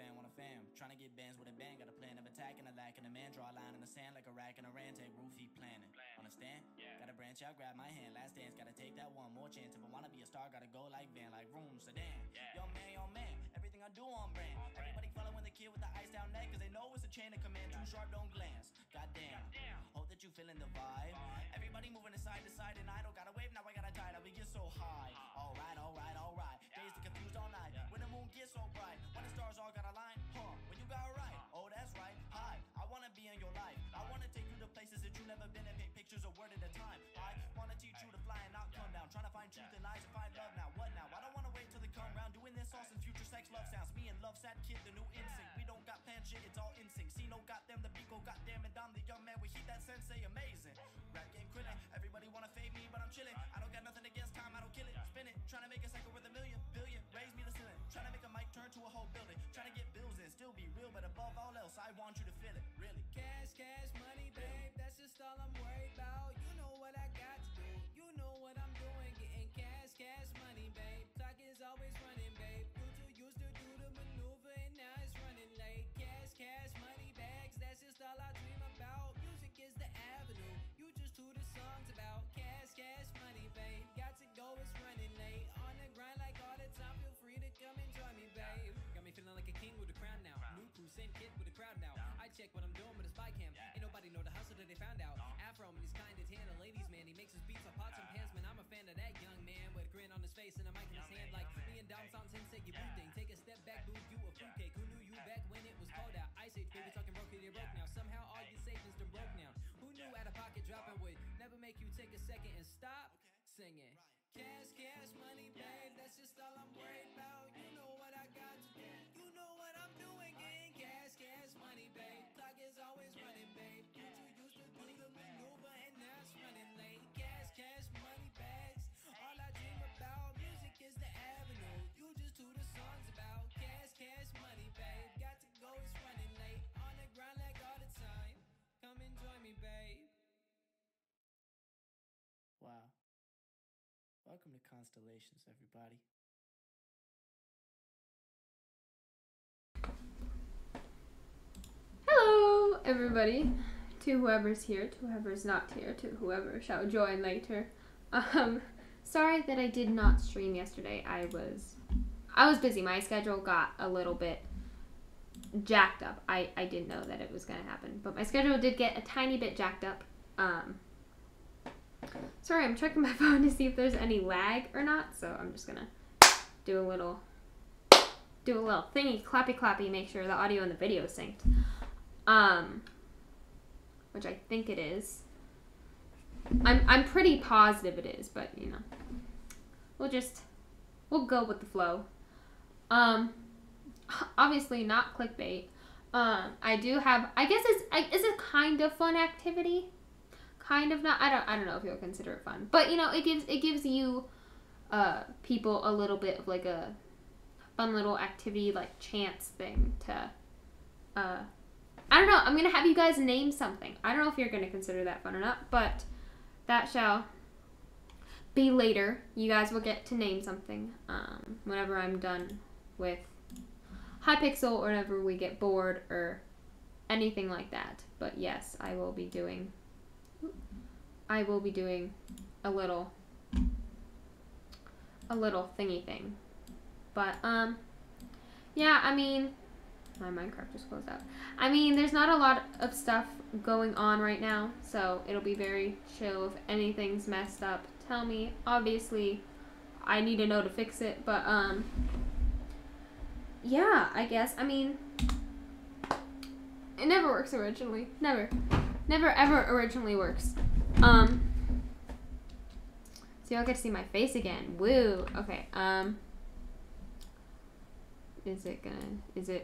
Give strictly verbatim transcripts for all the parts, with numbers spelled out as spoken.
fan, want a fam. Trying to get bands with a band, got a plan of attack and a lack in a man. Draw a line in the sand like a rack and a rant. Take roofie planning. Understand? Gotta branch out, grab my hand. Last dance, gotta take that one more chance. If I wanna be a star, gotta go like Van, like room sedan. Yo man, yo man, everything I do on brand. Everybody following the kid with the ice down neck, cause they know it's a chain of command. Too sharp, don't glance. Goddamn. Hope that you feeling the vibe. Everybody moving to side to side and I don't gotta wave, now I gotta die. Now we get so high. Alright, alright, alright. Days to confused all night. When the moon gets so bright, when the stars all got a line, huh? When you got right, oh that's right. Hi, I wanna be in your life. I wanna take you to places that you never been and paint pictures a word at a time. I wanna teach you to fly and not come down. Trying to find truth in lies and find love now. What now? I don't wanna wait till they come round. Doing this all since future sex love sounds. Me and Love Sad Kid, the new instinct. We don't got plan shit, it's all instinct. See no got them, the beat go goddamn, and I'm the young man with heat that sensei amazing. Rap game quitting, everybody wanna fade me, but I'm chilling. I don't got nothing against time, I don't kill it. Spin it, trying to make a cycle worth a million, billion. Raise me to ceiling, trying to make a mic turn to a whole building. Trying to get bills in, still be real, but above all else, I want you to feel it, really. Cash, cash, money, babe, that's just all I'm worried about. You know what I got to do, you know what I'm doing. Getting cash, cash, money, babe. Clock is always running, babe. You two used to do the maneuver and now it's running late. Cash, cash, money, bags, that's just all I dream about. Music is the avenue, you just do the songs about. Cash, cash, money, babe. Got to go, it's running late. On the grind like all the time, feel free to come and join me, babe. Got me feeling like a king with a crown now. New crew, same kid with a crowd now. I check what I'm doing with a spy cam. Ain't nobody know the hustle that they found out. Afro and he's kinda tan, a ladies man. He makes his beats on pots and pans, man. I'm a fan of that young man with a grin on his face and a mic in his hand. Like me and Dom sounds him say you blue thing. Take a step back, boo, you a fruitcake. Who knew you back when it was cold out? Ice Age, baby, talking broke, you broke now. Somehow all your savings done broke now. Who knew out of pocket dropping would never make you take a second and stop singing? Cash, cash, money, babe, that's just all I'm worried about. You know what I got to do, you know what I'm doing. Getting cash, cash, money, babe. Clock is always running, babe. You two used to do the maneuver and now it's running late. Cash, cash, money, bags, all I dream about. Music is the avenue, you just do the songs about. Cash, cash, money, babe. Got to go, it's running late. On the grind like all the time. Come and join me, babe. Wow. Welcome to Constellations, everybody. Hello, everybody. To whoever's here, to whoever's not here, to whoever shall join later. Um, sorry that I did not stream yesterday. I was, I was busy. My schedule got a little bit jacked up. I, I didn't know that it was gonna happen, but my schedule did get a tiny bit jacked up. Um, sorry, I'm checking my phone to see if there's any lag or not. So I'm just gonna do a little, do a little thingy, clappy clappy, make sure the audio and the video is synced. Um, which I think it is. I'm I'm pretty positive it is, but you know, we'll just we'll go with the flow. Um, obviously not clickbait. Um, I do have. I guess it's I, it's a kind of fun activity. Kind of not. I don't. I don't know if you'll consider it fun, but you know, it gives it gives you, uh, people a little bit of like a fun little activity, like chance thing to, uh. I don't know. I'm going to have you guys name something. I don't know if you're going to consider that fun or not, but that shall be later. You guys will get to name something um, whenever I'm done with Hypixel or whenever we get bored or anything like that. But yes, I will be doing I will be doing a little a little thingy thing. But um yeah, I mean, my Minecraft just closed out. I mean, there's not a lot of stuff going on right now, so it'll be very chill. If anything's messed up, tell me. Obviously, I need to know to fix it, but, um, yeah, I guess. I mean, it never works originally. Never. Never, ever originally works. Um, so y'all get to see my face again. Woo. Okay, um, is it gonna, is it...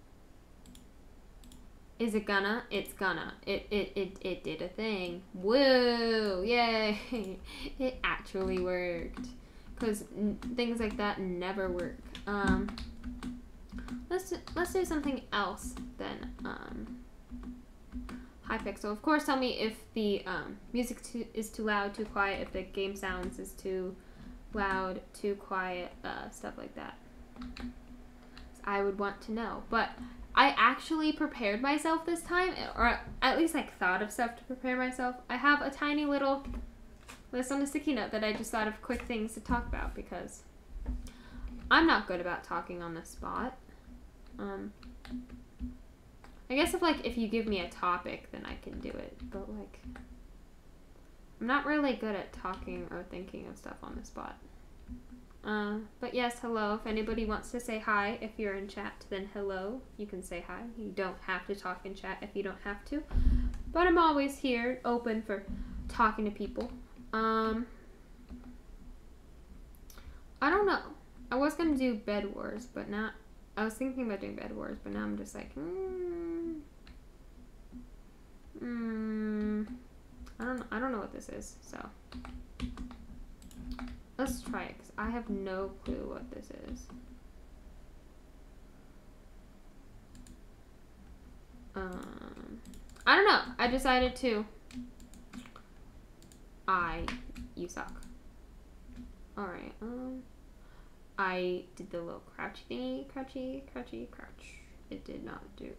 Is it gonna? It's gonna. It, it, it, it did a thing. Woo! Yay! It actually worked. Because things like that never work. Um, let's, let's do something else then. Um, Hypixel. Of course, tell me if the um, music too, is too loud, too quiet, if the game sounds is too loud, too quiet, uh, stuff like that. I would want to know. But I actually prepared myself this time, or at least like thought of stuff to prepare myself. I have a tiny little list on a sticky note that I just thought of quick things to talk about because I'm not good about talking on the spot. Um, I guess if like if you give me a topic, then I can do it. But like, I'm not really good at talking or thinking of stuff on the spot. Uh, but yes, hello. If anybody wants to say hi, if you're in chat, then hello. You can say hi. You don't have to talk in chat if you don't have to. But I'm always here, open for talking to people. Um, I don't know. I was gonna do Bed Wars, but not. I was thinking about doing Bed Wars, but now I'm just like, hmm. Hmm. I don't. I don't know what this is. So. Let's try it, because I have no clue what this is. Um, I don't know. I decided to. I, you suck. Alright, um, I did the little crouchy thingy, crouchy, crouchy, crouch. It did not do.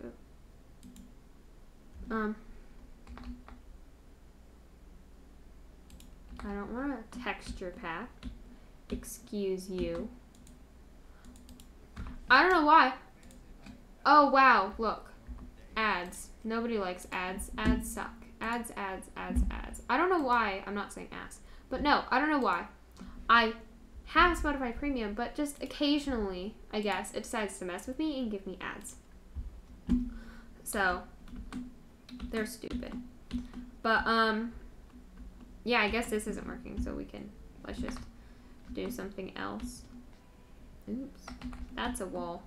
Um, I don't want a texture pack. Excuse you. I don't know why. Oh, wow. Look. Ads. Nobody likes ads. Ads suck. Ads, ads, ads, ads. I don't know why. I'm not saying ass. But no, I don't know why. I have Spotify Premium, but just occasionally, I guess, it decides to mess with me and give me ads. So, they're stupid. But, um... yeah, I guess this isn't working, so we can, let's just do something else. Oops, that's a wall.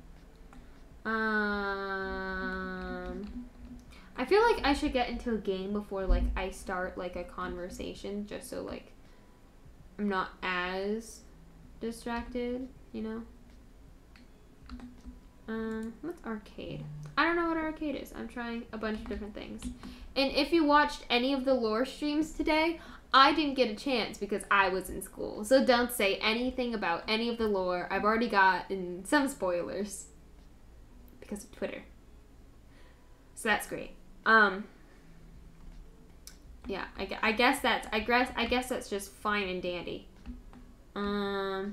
Um, I feel like I should get into a game before, like, I start, like, a conversation, just so, like, I'm not as distracted, you know? Um, what's arcade? I don't know what arcade is. I'm trying a bunch of different things. And if you watched any of the lore streams today, I didn't get a chance because I was in school. So don't say anything about any of the lore. I've already gotten some spoilers because of Twitter. So that's great. Um, yeah, I, I guess that's I guess I guess that's just fine and dandy. Um,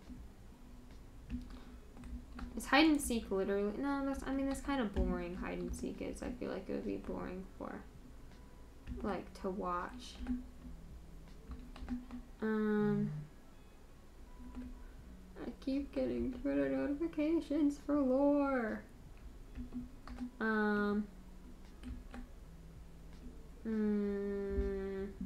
is hide and seek literally? No, that's I mean that's kind of boring. Hide and seek is. I feel like it would be boring for like to watch. Um, I keep getting Twitter notifications for lore. Um. Mm,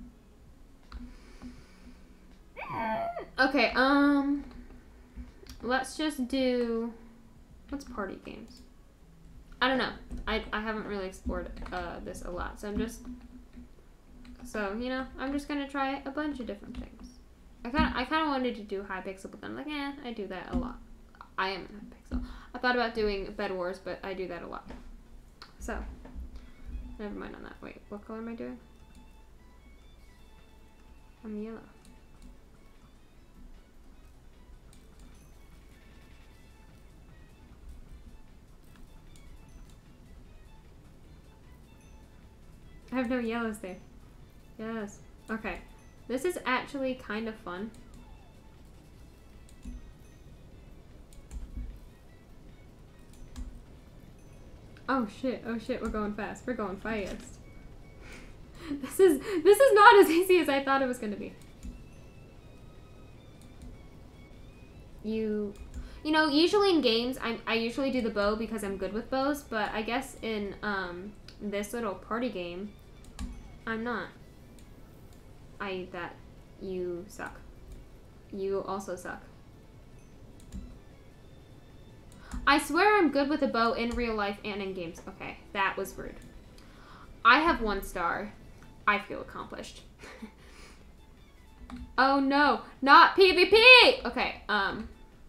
okay, um, let's just do, what's party games? I don't know. I, I haven't really explored uh, this a lot, so I'm just, so, you know, I'm just gonna try a bunch of different things. I kind of I kind of wanted to do Hypixel, but then I'm like, eh, I do that a lot. I am in Hypixel. I thought about doing Bed Wars, but I do that a lot. So, never mind on that. Wait, what color am I doing? I'm yellow. I have no yellows there. Yes. Okay. This is actually kind of fun. Oh shit, oh shit, we're going fast. We're going fast. This is this is not as easy as I thought it was gonna be. You you know, usually in games I I usually do the bow because I'm good with bows, but I guess in um this little party game I'm not. I that you suck. You also suck. I swear I'm good with a bow in real life and in games. Okay, that was rude. I have one star. I feel accomplished. Oh no, not PvP! Okay, um.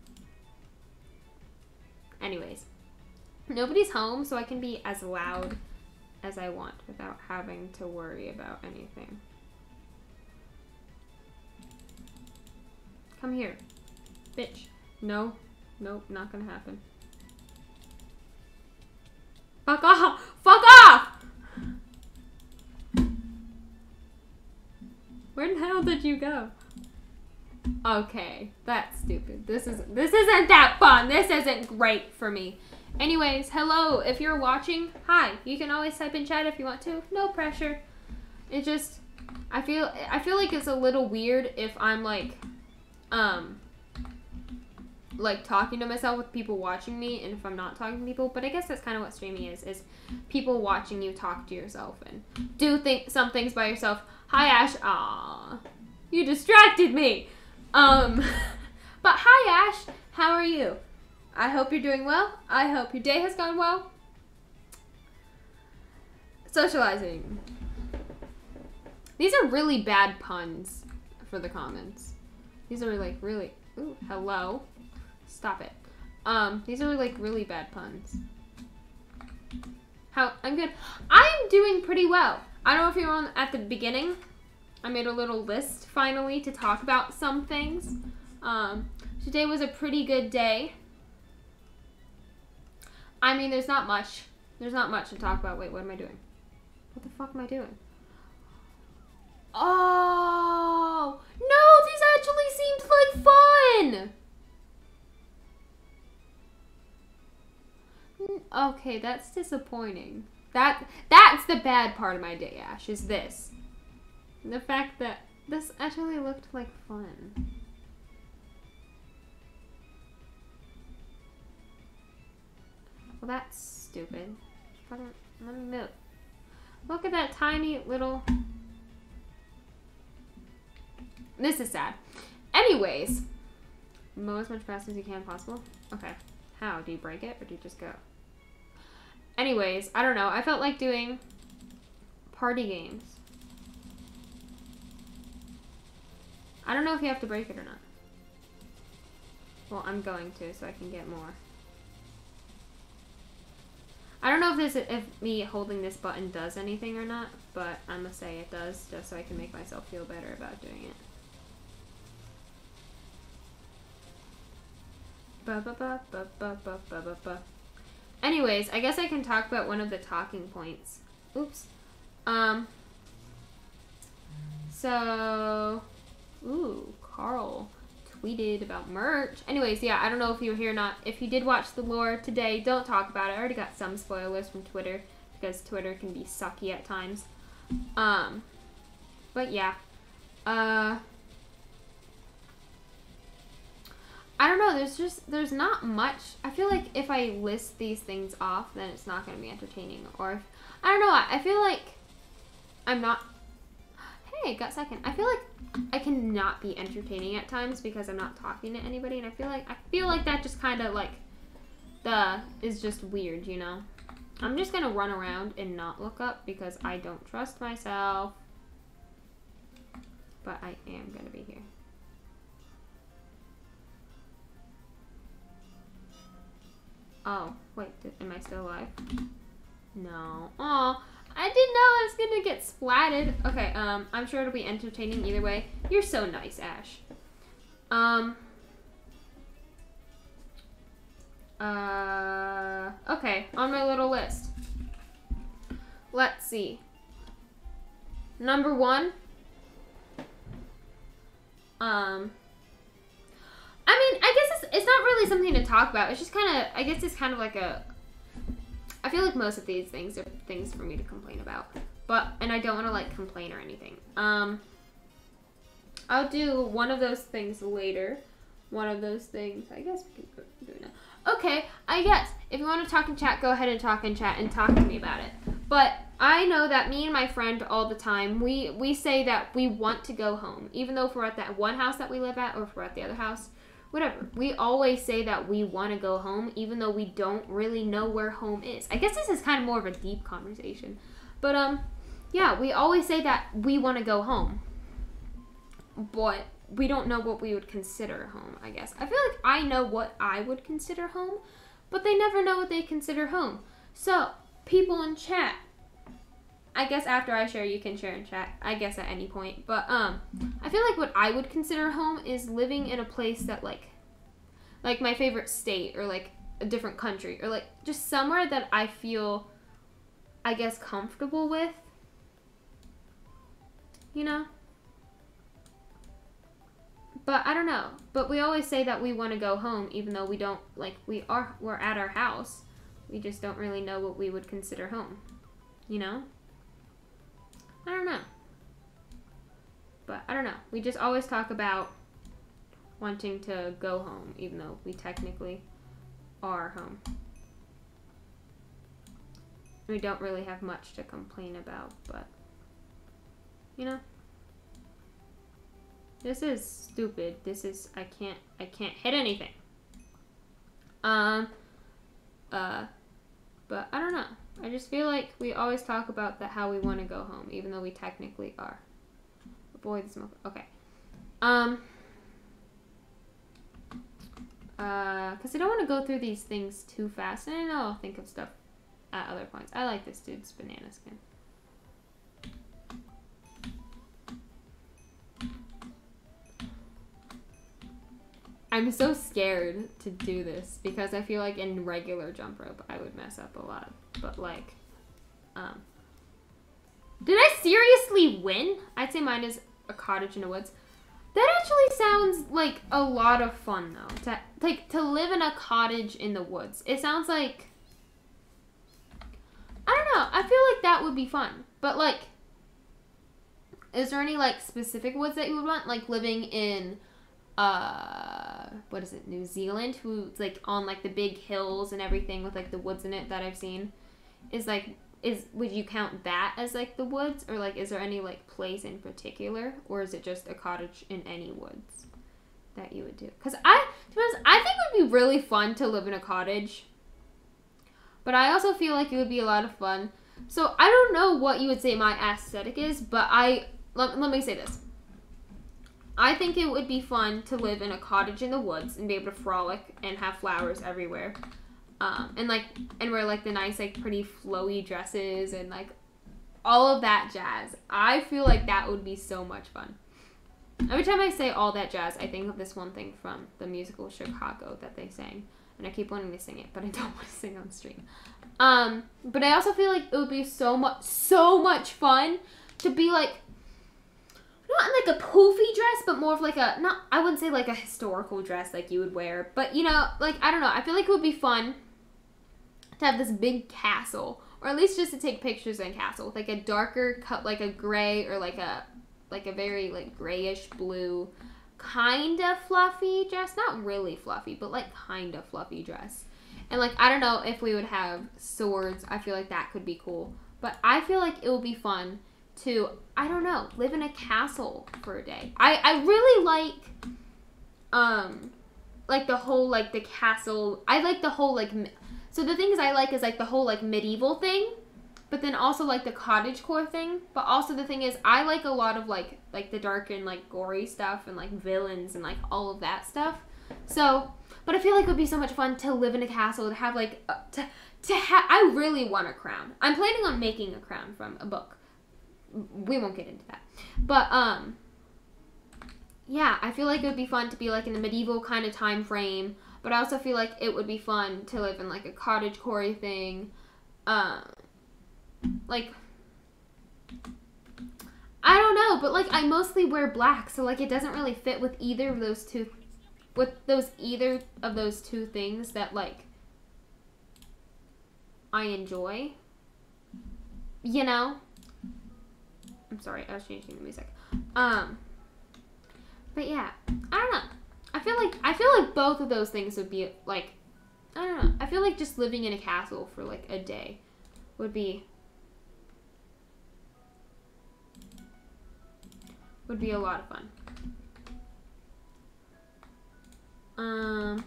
Anyways. Nobody's home, so I can be as loud as I want without having to worry about anything. Come here. Bitch. No. Nope, not gonna happen. Fuck off! Fuck off! Where the hell did you go? Okay, that's stupid. This is this isn't that fun. This isn't great for me. Anyways, hello. If you're watching, hi. You can always type in chat if you want to. No pressure. It just I feel I feel like it's a little weird if I'm like um like talking to myself with people watching me, and if I'm not talking to people. But I guess that's kind of what streaming is, is people watching you talk to yourself and do think some things by yourself. Hi Ash. Aww. You distracted me. Um but hi Ash, how are you? I hope you're doing well. I hope your day has gone well. Socializing. These are really bad puns for the comments. These are like really ooh, hello. Stop it. Um, these are like really bad puns. How I'm good. I'm doing pretty well. I don't know if you were on at the beginning. I made a little list finally to talk about some things. Um, today was a pretty good day. I mean, there's not much. There's not much to talk about. Wait, what am I doing? What the fuck am I doing? Oh, no, this actually seems like fun. Okay, that's disappointing. That that's the bad part of my day, Ash, is this. The fact that this actually looked like fun. Well, that's stupid. Fucking, let me move. Look at that tiny little... This is sad. Anyways. Mow as much fast as you can possible. Okay. How? Do you break it or do you just go? Anyways, I don't know. I felt like doing party games. I don't know if you have to break it or not. Well, I'm going to so I can get more. I don't know if this, if me holding this button does anything or not, but I'm gonna say it does, just so I can make myself feel better about doing it. Ba ba ba ba ba ba ba ba ba. Anyways, I guess I can talk about one of the talking points. Oops. Um. So, ooh, Carl tweeted about merch. Anyways, yeah, I don't know if you were here or not. If you did watch the lore today, don't talk about it. I already got some spoilers from Twitter because Twitter can be sucky at times. Um, but yeah. Uh, I don't know. There's just, there's not much. I feel like if I list these things off, then it's not going to be entertaining. Or, if, I don't know. I, I feel like I'm not, hey, got second. I feel like I cannot be entertaining at times because I'm not talking to anybody, and I feel like I feel like that just kind of like the is just weird, you know. I'm just gonna run around and not look up because I don't trust myself, but I am gonna be here. Oh wait, did, am I still alive? No. Oh. I didn't know I was gonna get splatted. Okay, um, I'm sure it'll be entertaining either way. You're so nice, Ash. Um. Uh. Okay, on my little list. Let's see. Number one. Um. I mean, I guess it's, it's not really something to talk about. It's just kind of, I guess it's kind of like a, I feel like most of these things are things for me to complain about. But, and I don't want to, like, complain or anything. Um, I'll do one of those things later. One of those things, I guess we can do it now. Okay, I guess. If you want to talk in chat, go ahead and talk in chat and talk to me about it. But I know that me and my friend all the time, we, we say that we want to go home. Even though if we're at that one house that we live at or if we're at the other house. Whatever. We always say that we want to go home, even though we don't really know where home is. I guess this is kind of more of a deep conversation. But, um, yeah, we always say that we want to go home. But we don't know what we would consider home, I guess. I feel like I know what I would consider home, but they never know what they consider home. So, people in chat, I guess after I share, you can share in chat. I guess at any point. But, um, I feel like what I would consider home is living in a place that, like, like my favorite state or, like, a different country. Or, like, just somewhere that I feel I guess, comfortable with. You know? But I don't know. But we always say that we want to go home, even though we don't, like, we are, we're at our house. We just don't really know what we would consider home. You know? I don't know. But I don't know. We just always talk about wanting to go home, even though we technically are home. We don't really have much to complain about, but, you know? This is stupid. This is, I can't, I can't hit anything. Um, uh, but I don't know. I just feel like we always talk about that how we want to go home, even though we technically are. Avoid the smoke. Okay. Um, uh, because I don't want to go through these things too fast, and I know I'll think of stuff at other points. I like this dude's banana skin. I'm so scared to do this because I feel like in regular jump rope I would mess up a lot. But like, um, did I seriously win? I'd say mine is a cottage in the woods. That actually sounds like a lot of fun though. To like to live in a cottage in the woods. It sounds like, I don't know. I feel like that would be fun. But like, is there any like specific woods that you would want? Like living in uh what is it, New Zealand, who's like on like the big hills and everything with like the woods in it that I've seen, is like, is would you count that as like the woods, or like is there any like place in particular, or is it just a cottage in any woods that you would do? Because I to be honest, I think it would be really fun to live in a cottage, but I also feel like it would be a lot of fun. So I don't know what you would say my aesthetic is, but I let, let me say this. I think it would be fun to live in a cottage in the woods and be able to frolic and have flowers everywhere. Um, and like, and wear like the nice, like pretty flowy dresses and like all of that jazz. I feel like that would be so much fun. Every time I say all that jazz, I think of this one thing from the musical Chicago that they sang. And I keep wanting to sing it, but I don't want to sing on stream. Um, but I also feel like it would be so much, so much fun to be like, not in like a poofy dress, but more of like a, not, I wouldn't say like a historical dress like you would wear, but you know, like, I don't know, I feel like it would be fun to have this big castle, or at least just to take pictures in a castle with like a darker cut, like a gray, or like a, like a very like grayish blue, kind of fluffy dress, not really fluffy, but like kind of fluffy dress. And like, I don't know if we would have swords, I feel like that could be cool, but I feel like it would be fun to, I don't know, live in a castle for a day. I, I really like, um, like the whole, like, the castle, I like the whole, like, so the things I like is, like, the whole, like, medieval thing, but then also, like, the cottagecore thing, but also the thing is, I like a lot of, like, like, the dark and, like, gory stuff, and, like, villains, and, like, all of that stuff, so, but I feel like it would be so much fun to live in a castle, to have, like, uh, to, to have, I really want a crown. I'm planning on making a crown from a book. We won't get into that. But, um, yeah, I feel like it would be fun to be, like, in the medieval kind of time frame. But I also feel like it would be fun to live in, like, a cottagecore thing. Um, like, I don't know. But, like, I mostly wear black. So, like, it doesn't really fit with either of those two, with those, either of those two things that, like, I enjoy. You know? I'm sorry, I was changing the music. Um, but yeah, I don't know. I feel like I feel like both of those things would be like, I don't know. I feel like just living in a castle for like a day would be would be a lot of fun. Um,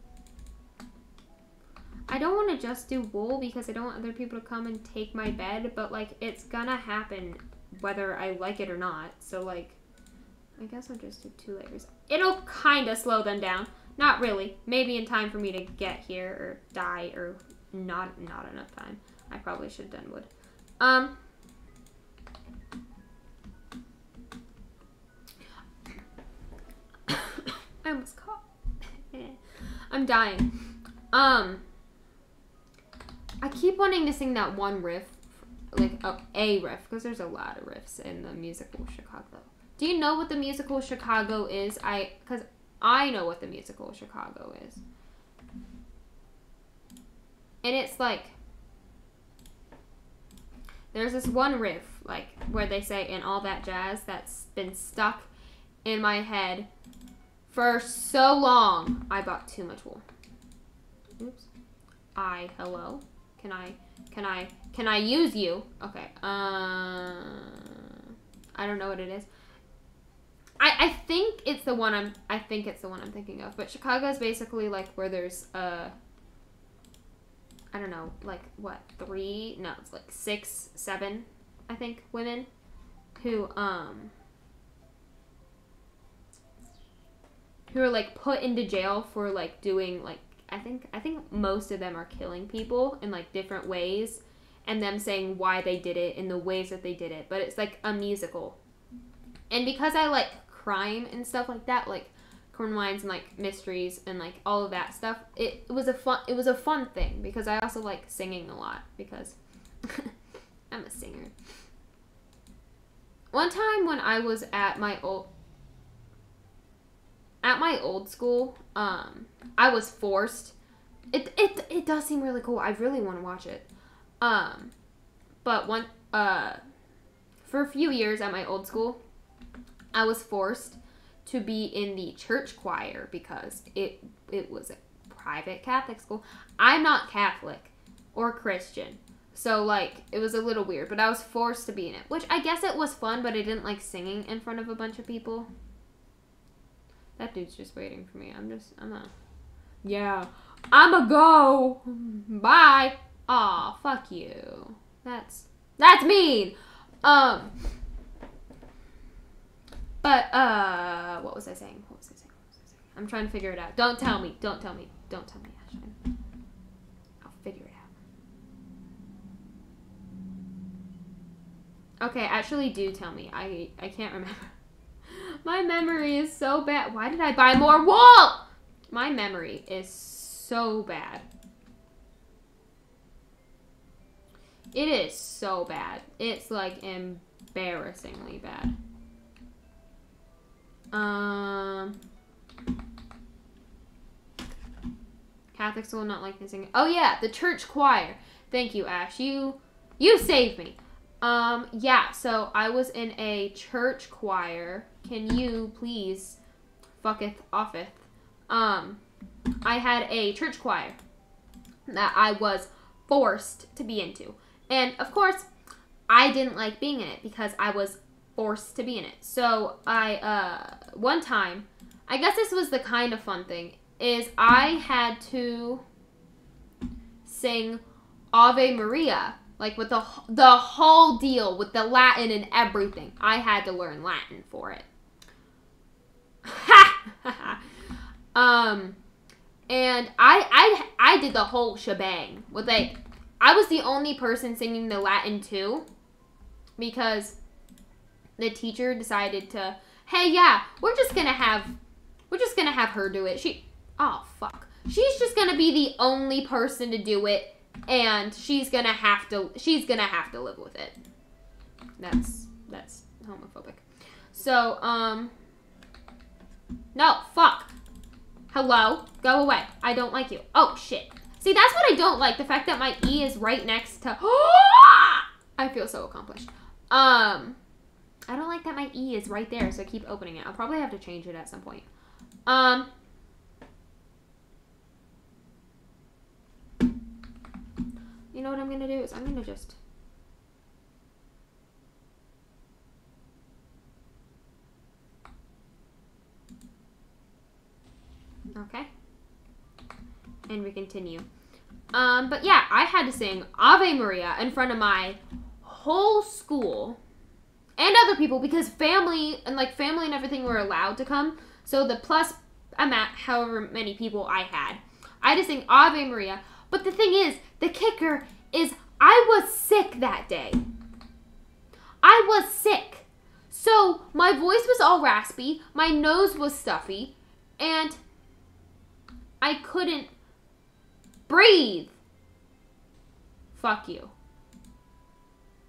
I don't want to just do wool because I don't want other people to come and take my bed, but like it's gonna happen whether I like it or not. So like, I guess I'll just do two layers. It'll kind of slow them down. Not really. Maybe in time for me to get here or die, or not not enough time. I probably should have done wood. Um. I almost caught. I'm dying. Um. I keep wanting to sing that one riff like a, a riff, because there's a lot of riffs in the musical Chicago. Do you know what the musical Chicago is? I, because I know what the musical Chicago is. And it's like, there's this one riff, like, where they say, and all that jazz, that's been stuck in my head for so long. I bought too much wool. Oops. I, hello? Can I, can I, can I use you? Okay, uh, I don't know what it is. I, I think it's the one I'm, I think it's the one I'm thinking of, but Chicago is basically like where there's, uh, I don't know, like, what, three, no, it's like six, seven, I think, women who, um, who are, like, put into jail for, like, doing, like, I think, I think most of them are killing people in, like, different ways, and them saying why they did it in the ways that they did it, but it's, like, a musical. And because I like crime and stuff like that, like, Criminal Minds and like mysteries and like all of that stuff, it, it was a fun it was a fun thing because I also like singing a lot because I'm a singer. One time when I was at my old at my old school, um, I was forced. It it it does seem really cool. I really want to watch it. Um, but one uh, for a few years at my old school, I was forced to be in the church choir because it it was a private Catholic school. I'm not Catholic or Christian, so like it was a little weird, but I was forced to be in it, which I guess it was fun, but I didn't like singing in front of a bunch of people. That dude's just waiting for me. I'm just I'm a yeah I'm a go bye. Aw, fuck you. That's that's mean. Um. But, uh, what was I saying? What was I saying? What was I saying? I'm trying to figure it out. Don't tell me. Don't tell me. Don't tell me, Ashton. I'll figure it out. Okay, actually do tell me. I, I can't remember. My memory is so bad. Why did I buy more wool? My memory is so bad. It is so bad. It's, like, embarrassingly bad. Um, Catholic school, not like the singing. Oh yeah, the church choir. Thank you, Ash. You, you saved me. Um, yeah. So I was in a church choir. Can you please, fucketh offeth? Um, I had a church choir that I was forced to be into, and of course, I didn't like being in it because I was forced to be in it. So I, uh, one time, I guess this was the kind of fun thing, is I had to sing Ave Maria, like with the, the whole deal, with the Latin and everything. I had to learn Latin for it. um, and I, I, I did the whole shebang with like, I was the only person singing the Latin too, because the teacher decided to, hey, yeah, we're just gonna have, we're just gonna have her do it. She, oh, fuck. She's just gonna be the only person to do it, and she's gonna have to, she's gonna have to live with it. That's, that's homophobic. So, um, no, fuck. Hello? Go away. I don't like you. Oh, shit. See, that's what I don't like, the fact that my E is right next to, I feel so accomplished. Um... I don't like that my E is right there, so I keep opening it. I'll probably have to change it at some point. Um, you know what I'm going to do is I'm going to just... Okay. And we continue. Um, but yeah, I had to sing Ave Maria in front of my whole school and other people because family and like family and everything were allowed to come. So the plus I'm at however many people I had. I had to sing Ave Maria. But the thing is, the kicker is I was sick that day. I was sick. So my voice was all raspy, my nose was stuffy, and I couldn't breathe. Fuck you.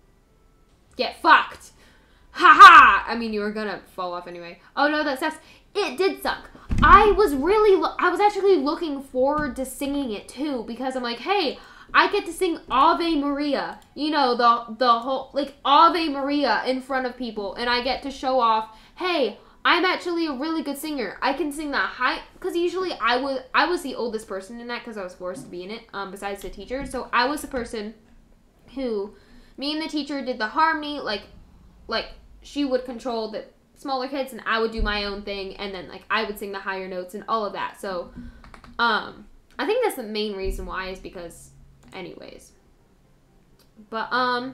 get fucked. Ha ha! I mean, you were gonna fall off anyway. Oh no, that sucks. It did suck. I was really, lo- I was actually looking forward to singing it too, because I'm like, hey, I get to sing Ave Maria, you know, the the whole, like, Ave Maria in front of people, and I get to show off, hey, I'm actually a really good singer. I can sing that high, because usually I was, I was the oldest person in that, because I was forced to be in it, um, besides the teacher, so I was the person who, me and the teacher did the harmony, like, like, she would control the smaller kids, and I would do my own thing, and then, like, I would sing the higher notes, and all of that, so, um, I think that's the main reason why, is because, anyways, but, um,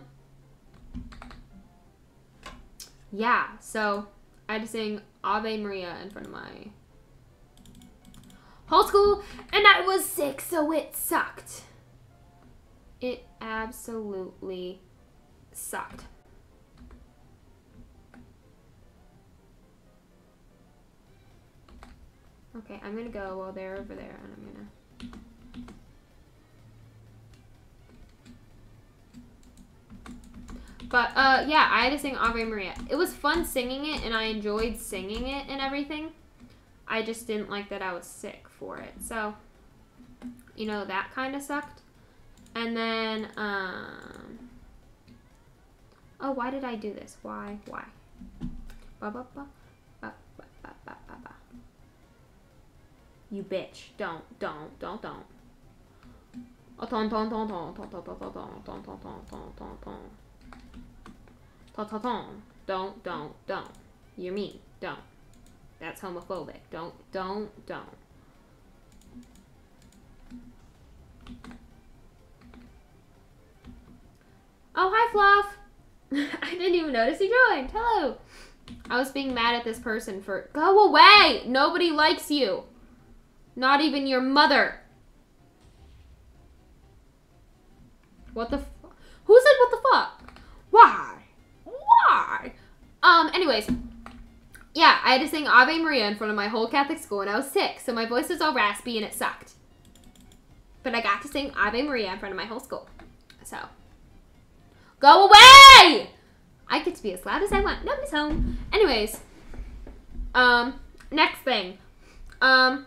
yeah, so, I had to sing Ave Maria in front of my whole school, and I was sick, so it sucked. It absolutely sucked. Okay, I'm gonna go while they're over there, and I'm gonna... But, uh, yeah, I had to sing Ave Maria. It was fun singing it, and I enjoyed singing it and everything. I just didn't like that I was sick for it. So, you know, that kind of sucked. And then, um... oh, why did I do this? Why? Why? Ba ba ba. Ba ba ba ba ba ba. You bitch. Don't, don't, don't, don't. Oh, ton, ton, ton, ton, ton, ton, ton, ton, ton, ton, ton, ton, ton, ton. Ton, ton, ton. Don't, don't, don't. You're mean. Don't. That's homophobic. Don't, don't, don't. Oh, hi, Fluff. I didn't even notice you joined. Hello. I was being mad at this person for... Go away! Nobody likes you. Not even your mother. What the fuck? Who said what the fuck? Why? Why? Um, anyways. Yeah, I had to sing Ave Maria in front of my whole Catholic school, and I was sick, so my voice was all raspy, and it sucked. But I got to sing Ave Maria in front of my whole school. So. Go away! I get to be as loud as I want. Nobody's home. Anyways. Um, next thing. Um...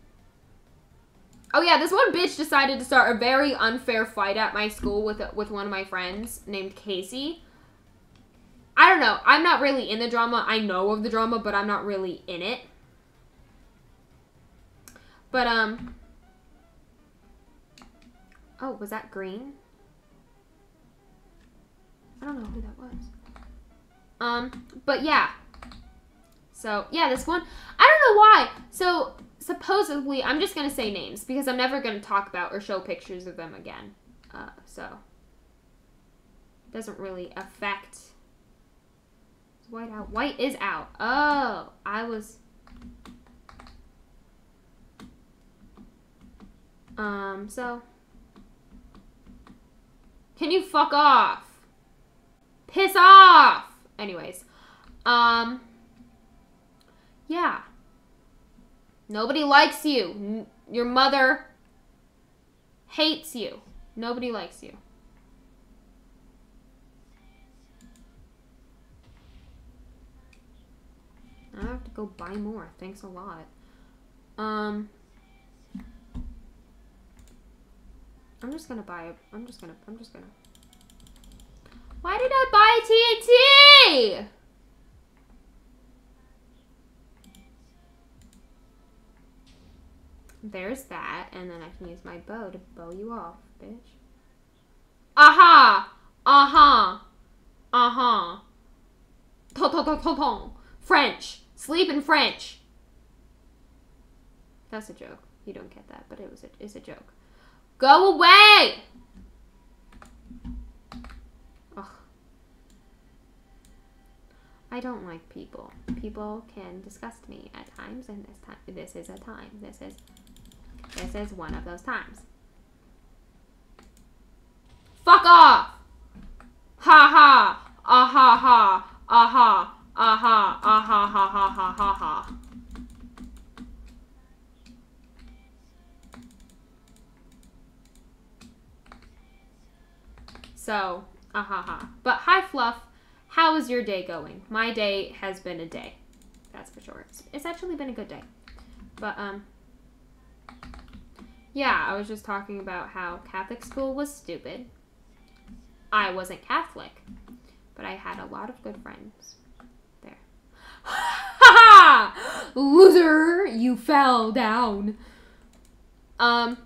Oh yeah, this one bitch decided to start a very unfair fight at my school with with one of my friends named Casey. I don't know. I'm not really in the drama. I know of the drama, but I'm not really in it. But, um... oh, was that green? I don't know who that was. Um, but yeah. So, yeah, this one... I don't know why. So... supposedly, I'm just going to say names because I'm never going to talk about or show pictures of them again. Uh, so, it doesn't really affect. Is white out? White is out. Oh, I was. Um, so. Can you fuck off? Piss off! Anyways. Um. Yeah. Nobody likes you. Your mother hates you. Nobody likes you. I have to go buy more. Thanks a lot. Um, I'm just gonna buy. I'm just gonna. I'm just gonna. Why did I buy T N T? There's that, and then I can use my bow to bow you off, bitch. Aha! Uh-huh! Uh-huh. Ton-ton-ton-ton-ton. French. Sleep in French. That's a joke. You don't get that, but it was a, it's a joke. Go away! Ugh. I don't like people. People can disgust me at times, and this time, this is a time. This is... This is one of those times. Fuck off! Ha ha! Ah ha ha! Ah ha! Ah ha! Ah ha ha ha ha ha ha. So, ah ha ha. But hi Fluff. How is your day going? My day has been a day. That's for sure. It's, it's actually been a good day. But, um, yeah, I was just talking about how Catholic school was stupid. I wasn't Catholic, but I had a lot of good friends there. Ha ha! Loser! You fell down. Um,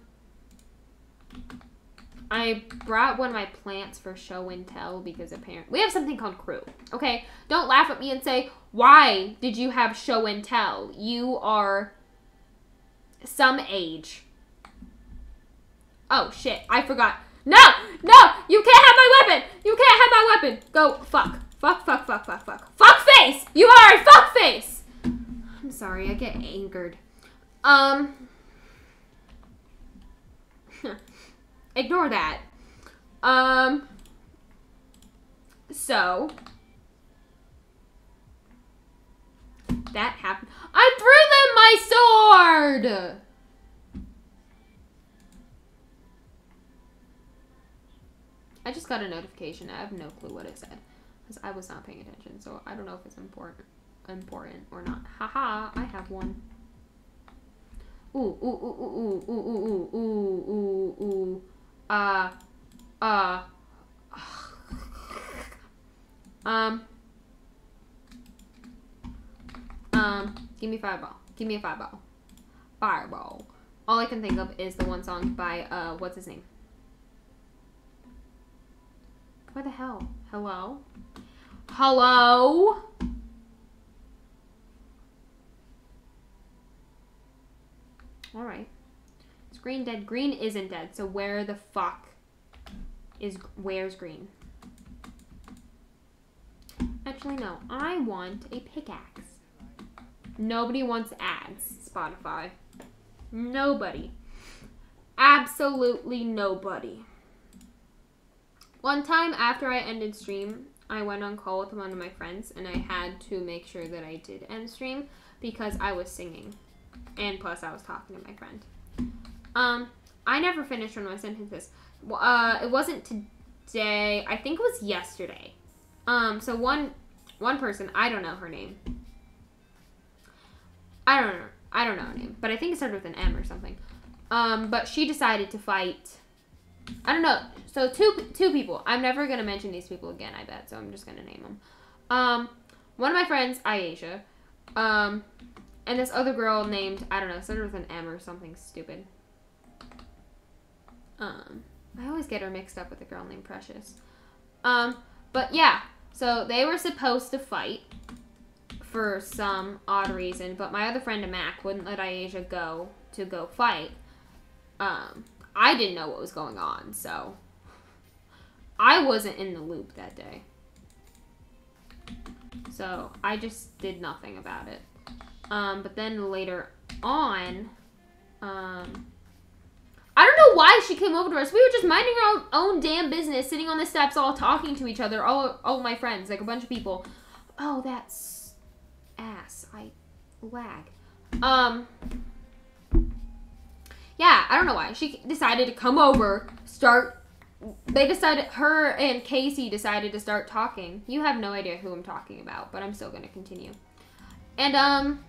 I brought one of my plants for show and tell because apparently we have something called crew. Okay, don't laugh at me and say, why did you have show and tell? You are some age. Oh shit, I forgot. No! No! You can't have my weapon! You can't have my weapon! Go, fuck. Fuck, fuck, fuck, fuck, fuck. Fuck face! You are a fuck face! I'm sorry, I get angered. Um... Ignore that. Um... So... That happened. I threw them my sword! I just got a notification. I have no clue what it said because I was not paying attention, so I don't know if it's important, important or not. Haha! I have one. Ooh ooh ooh ooh ooh ooh ooh ooh ooh ooh. Uh, uh. Um. Um. Give me fireball. Give me a fireball. Fireball. All I can think of is the one song by uh, what's his name? Where the hell? Hello? Hello? Alright. Is green dead? Green isn't dead, so where the fuck is, where's green? Actually, no. I want a pickaxe. Nobody wants ads, Spotify. Nobody. Absolutely nobody. One time after I ended stream, I went on call with one of my friends, and I had to make sure that I did end stream because I was singing. And plus, I was talking to my friend. Um, I never finished one of my sentences. Uh, it wasn't today. I think it was yesterday. Um, so one, one person, I don't know her name. I don't know. I don't know her name, but I think it started with an M or something. Um, but she decided to fight. I don't know. So two two people. I'm never gonna mention these people again, I bet. So I'm just gonna name them. Um, one of my friends, Aisha, um, and this other girl named, I don't know, started with an M or something stupid. Um, I always get her mixed up with a girl named Precious. Um, but yeah. So they were supposed to fight for some odd reason, but my other friend, Mac, wouldn't let Aisha go to go fight. Um. I didn't know what was going on, so I wasn't in the loop that day. So I just did nothing about it. Um, but then later on, um, I don't know why she came over to us. We were just minding our own, own damn business, sitting on the steps, all talking to each other, all, all my friends, like a bunch of people. Oh, that's ass. I lag. Um... Yeah, I don't know why. She decided to come over, start, they decided, her and Casey decided to start talking. You have no idea who I'm talking about, but I'm still going to continue. And, um,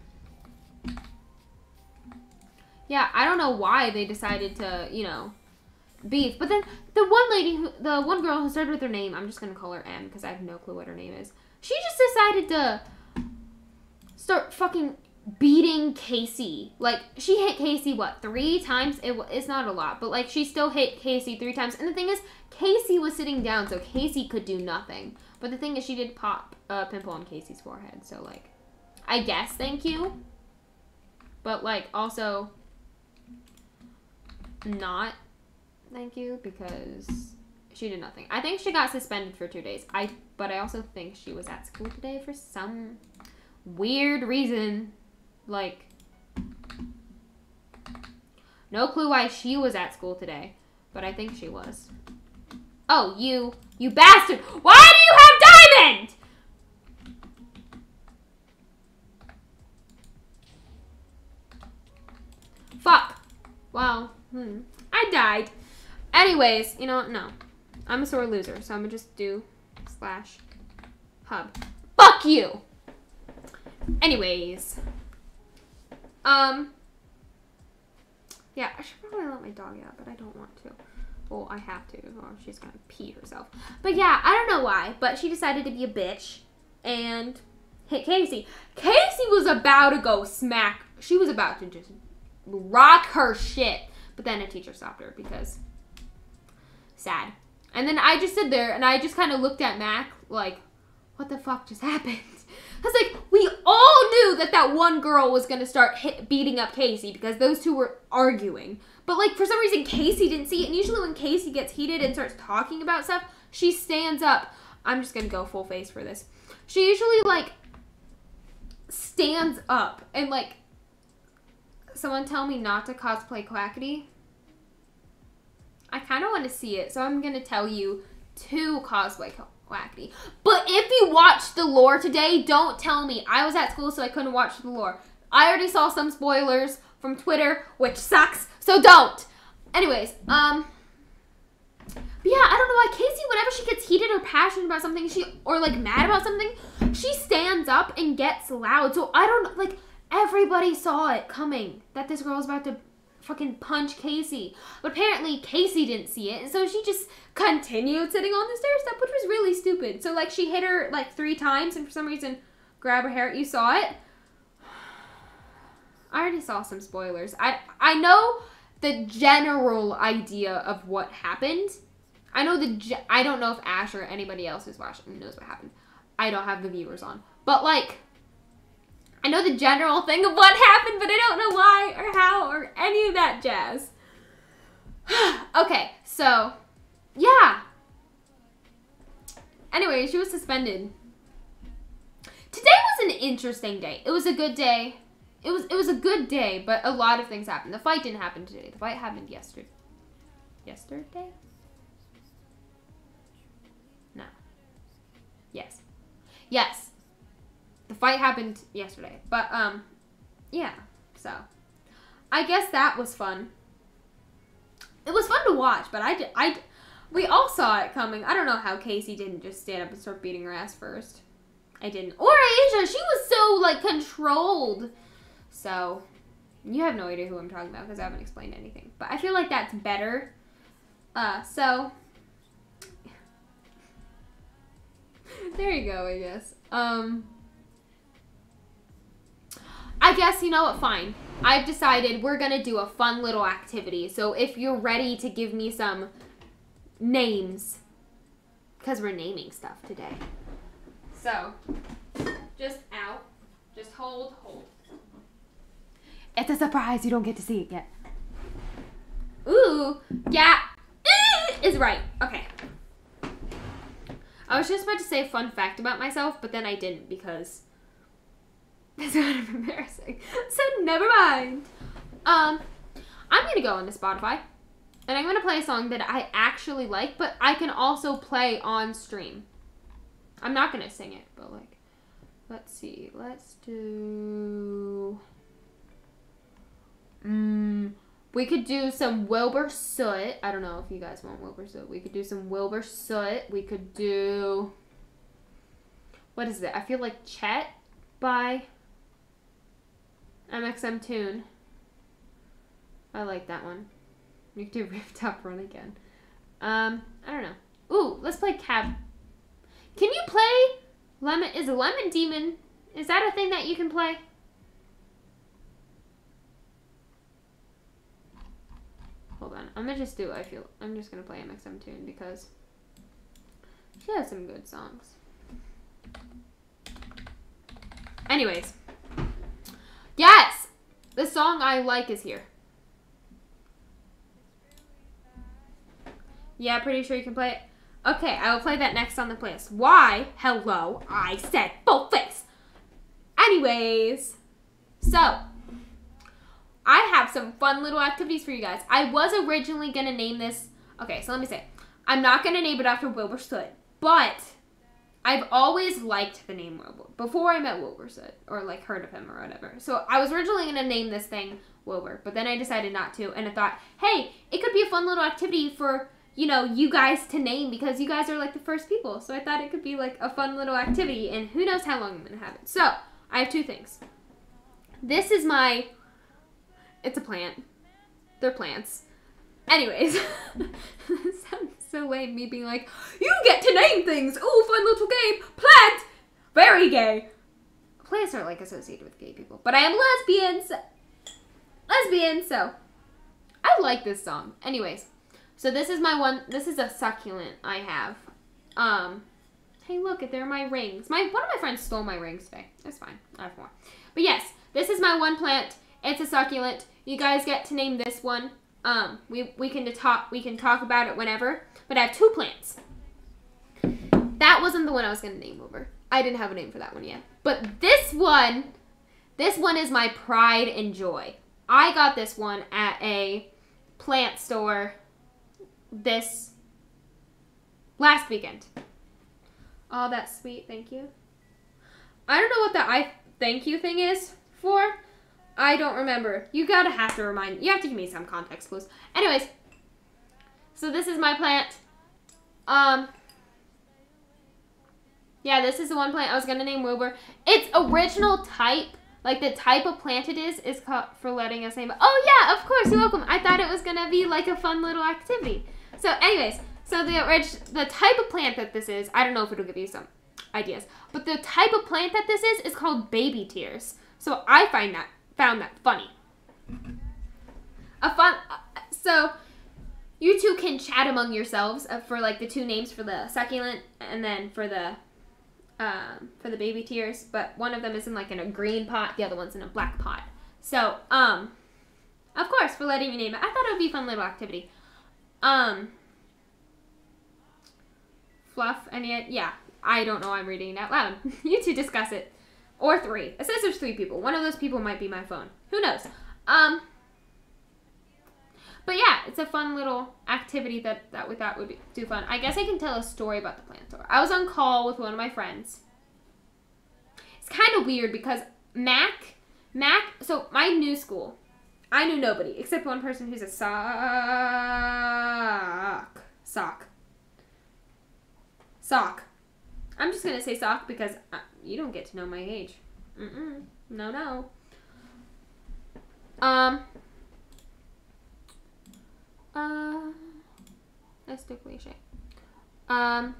yeah, I don't know why they decided to, you know, beef. But then the one lady, who, the one girl who started with her name, I'm just going to call her M because I have no clue what her name is. She just decided to start fucking beating Casey. Like, she hit Casey, what, three times? It, it's not a lot, but, like, she still hit Casey three times. And the thing is, Casey was sitting down, so Casey could do nothing. But the thing is, she did pop a pimple on Casey's forehead, so, like, I guess thank you. But, like, also not thank you, because she did nothing. I think she got suspended for two days. I, but I also think she was at school today for some weird reason. Like, no clue why she was at school today, but I think she was. Oh, you, you bastard! Why do you have Diamond? Fuck. Wow. Hmm. I died. Anyways, you know what? No. I'm a sore loser, so I'm gonna just do slash Hub. Fuck you! Anyways. Um. Yeah, I should probably let my dog out, but I don't want to. Well, I have to, or she's gonna pee herself. But yeah, I don't know why, but she decided to be a bitch and hit Casey. Casey was about to go smack. She was about to just rock her shit. But then a teacher stopped her because sad. And then I just stood there and I just kind of looked at Mac like, what the fuck just happened? I was like, we all knew that that one girl was going to start hit, beating up Casey because those two were arguing. But, like, for some reason, Casey didn't see it. And usually when Casey gets heated and starts talking about stuff, she stands up. I'm just going to go full face for this. She usually, like, stands up. And, like, someone tell me not to cosplay Quackity. I kind of want to see it. So I'm going to tell you to cosplay Quackity. But if you watched the lore today, don't tell me. I was at school, so I couldn't watch the lore. I already saw some spoilers from Twitter, which sucks. So don't. Anyways, um, but yeah, I don't know why Casey, whenever she gets heated or passionate about something, she, or like mad about something, she stands up and gets loud. So I don't, like, everybody saw it coming that this girl was about to fucking punch Casey. But apparently Casey didn't see it. And so she just continued sitting on the stair step, which was really stupid. So like she hit her like three times and for some reason grabbed her hair. You saw it? I already saw some spoilers. I I know the general idea of what happened. I know the ge- I don't know if Ash or anybody else who's watching knows what happened. I don't have the viewers on. But like, I know the general thing of what happened, but I don't know why or how or any of that jazz. Okay, so yeah. Anyway, she was suspended. Today was an interesting day. It was a good day. It was it was a good day, but a lot of things happened. The fight didn't happen today. The fight happened yesterday. Yesterday? No. Yes. Yes. The fight happened yesterday. But, um, yeah. So, I guess that was fun. It was fun to watch, but I, I, we all saw it coming. I don't know how Casey didn't just stand up and start beating her ass first. I didn't. Or Asia. She was so, like, controlled. So, you have no idea who I'm talking about because I haven't explained anything. But I feel like that's better. Uh, so, there you go, I guess. Um, I guess, you know what, fine. I've decided we're going to do a fun little activity. So, if you're ready to give me some names, because we're naming stuff today. So, just out. Just hold, hold. It's a surprise. You don't get to see it yet. Ooh. Yeah. Is right. Okay. I was just about to say a fun fact about myself, but then I didn't because it's kind of embarrassing. So never mind. Um, I'm going to go into Spotify, and I'm going to play a song that I actually like, but I can also play on stream. I'm not going to sing it, but like, let's see. Let's do... Mm, we could do some Wilbur Soot. I don't know if you guys want Wilbur Soot. We could do some Wilbur Soot. We could do... What is it? I feel like Chet by M X M Tune. I like that one. We could do Rooftop Run again. Um, I don't know. Ooh, let's play Cab. Can you play Lemon? Is a Lemon Demon? Is that a thing that you can play? Hold on. I'm gonna just do I feel I'm just gonna play M X M Tune because she has some good songs. Anyways. Yes! The song I like is here. Yeah, pretty sure you can play it. Okay, I will play that next on the playlist. Why? Hello, I said full face. Anyways. So, I have some fun little activities for you guys. I was originally going to name this... Okay, so let me say. I'm not going to name it after Wilbur Soot, but I've always liked the name Wilbur. Before I met Wilbur Soot, or like heard of him or whatever. So I was originally going to name this thing Wilbur, but then I decided not to, and I thought, hey, it could be a fun little activity for you know, you guys to name because you guys are like the first people. So I thought it could be like a fun little activity, and who knows how long I'm going to have it. So I have two things. This is my, it's a plant. They're plants. Anyways, it sounds so lame, me being like, you get to name things. Ooh, fun little game. Plant. Very gay. Plants are like associated with gay people. But I am lesbian. So, lesbian, so I like this song. Anyways. So this is my one, this is a succulent I have. Um, hey look, there are my rings. My One of my friends stole my rings today. That's fine, I have more. But yes, this is my one plant. It's a succulent. You guys get to name this one. Um, we, we can talk we can talk about it whenever. But I have two plants. That wasn't the one I was going to name over. I didn't have a name for that one yet. But this one, this one is my pride and joy. I got this one at a plant store this last weekend. Oh, that's sweet. Thank you. I don't know what the I thank you thing is for. I don't remember. You gotta have to remind. You have to give me some context clues. Anyways, so this is my plant. Um. Yeah, this is the one plant I was gonna name Wilbur. Its original type, like the type of plant it is, is called for letting us name it. Oh yeah, of course, you're welcome. I thought it was gonna be like a fun little activity. So anyways, so the orig the type of plant that this is, I don't know if it'll give you some ideas, but the type of plant that this is is called baby tears. So I find that, found that funny. A fun, so you two can chat among yourselves for like the two names for the succulent and then for the, um, for the baby tears, but one of them is in like in a green pot, the other one's in a black pot. So, um, of course, for letting me name it, I thought it would be a fun little activity. Um, fluff, and yet, yeah, I don't know, I'm reading it out loud. You two discuss it. Or three. It says there's three people. One of those people might be my phone. Who knows? Um, but yeah, it's a fun little activity that, that we thought would be do fun. I guess I can tell a story about the plant store. I was on call with one of my friends. It's kind of weird because Mac, Mac, so my new school, I knew nobody except one person who's a sock. Sock. Sock. I'm just going to say sock because uh, you don't get to know my age. Mm-mm. No, no. Um. Uh. Let's do cliche. Um.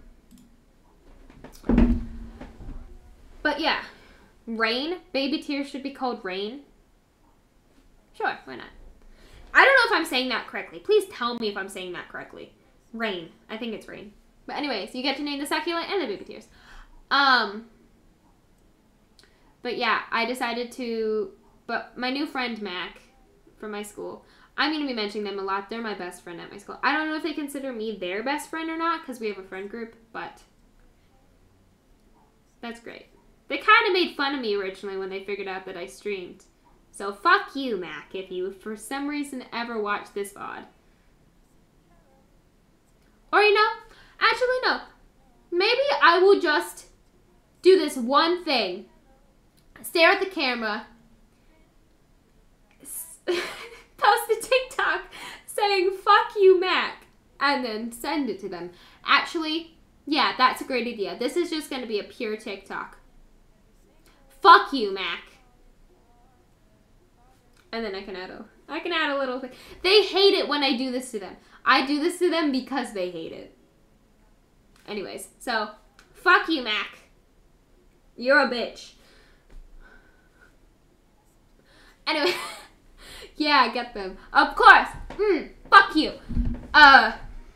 But yeah. Rain. Baby tears should be called Rain. Sure, why not? I don't know if I'm saying that correctly. Please tell me if I'm saying that correctly. Rain. I think it's Rain. But anyways, you get to name the succulent and the baby tears. Um, but yeah, I decided to, but my new friend Mac from my school, I'm going to be mentioning them a lot. They're my best friend at my school. I don't know if they consider me their best friend or not because we have a friend group, but that's great. They kind of made fun of me originally when they figured out that I streamed. So fuck you, Mac, if you for some reason ever watch this V O D. Or you know, actually no, maybe I will just do this one thing. Stare at the camera, post a TikTok saying fuck you, Mac, and then send it to them. Actually, yeah, that's a great idea. This is just going to be a pure TikTok. Fuck you, Mac. And then I can add a, I can add a little thing. They hate it when I do this to them. I do this to them because they hate it. Anyways, so, fuck you, Mac. You're a bitch. Anyway, yeah, I get them. Of course. Mm, fuck you. Uh,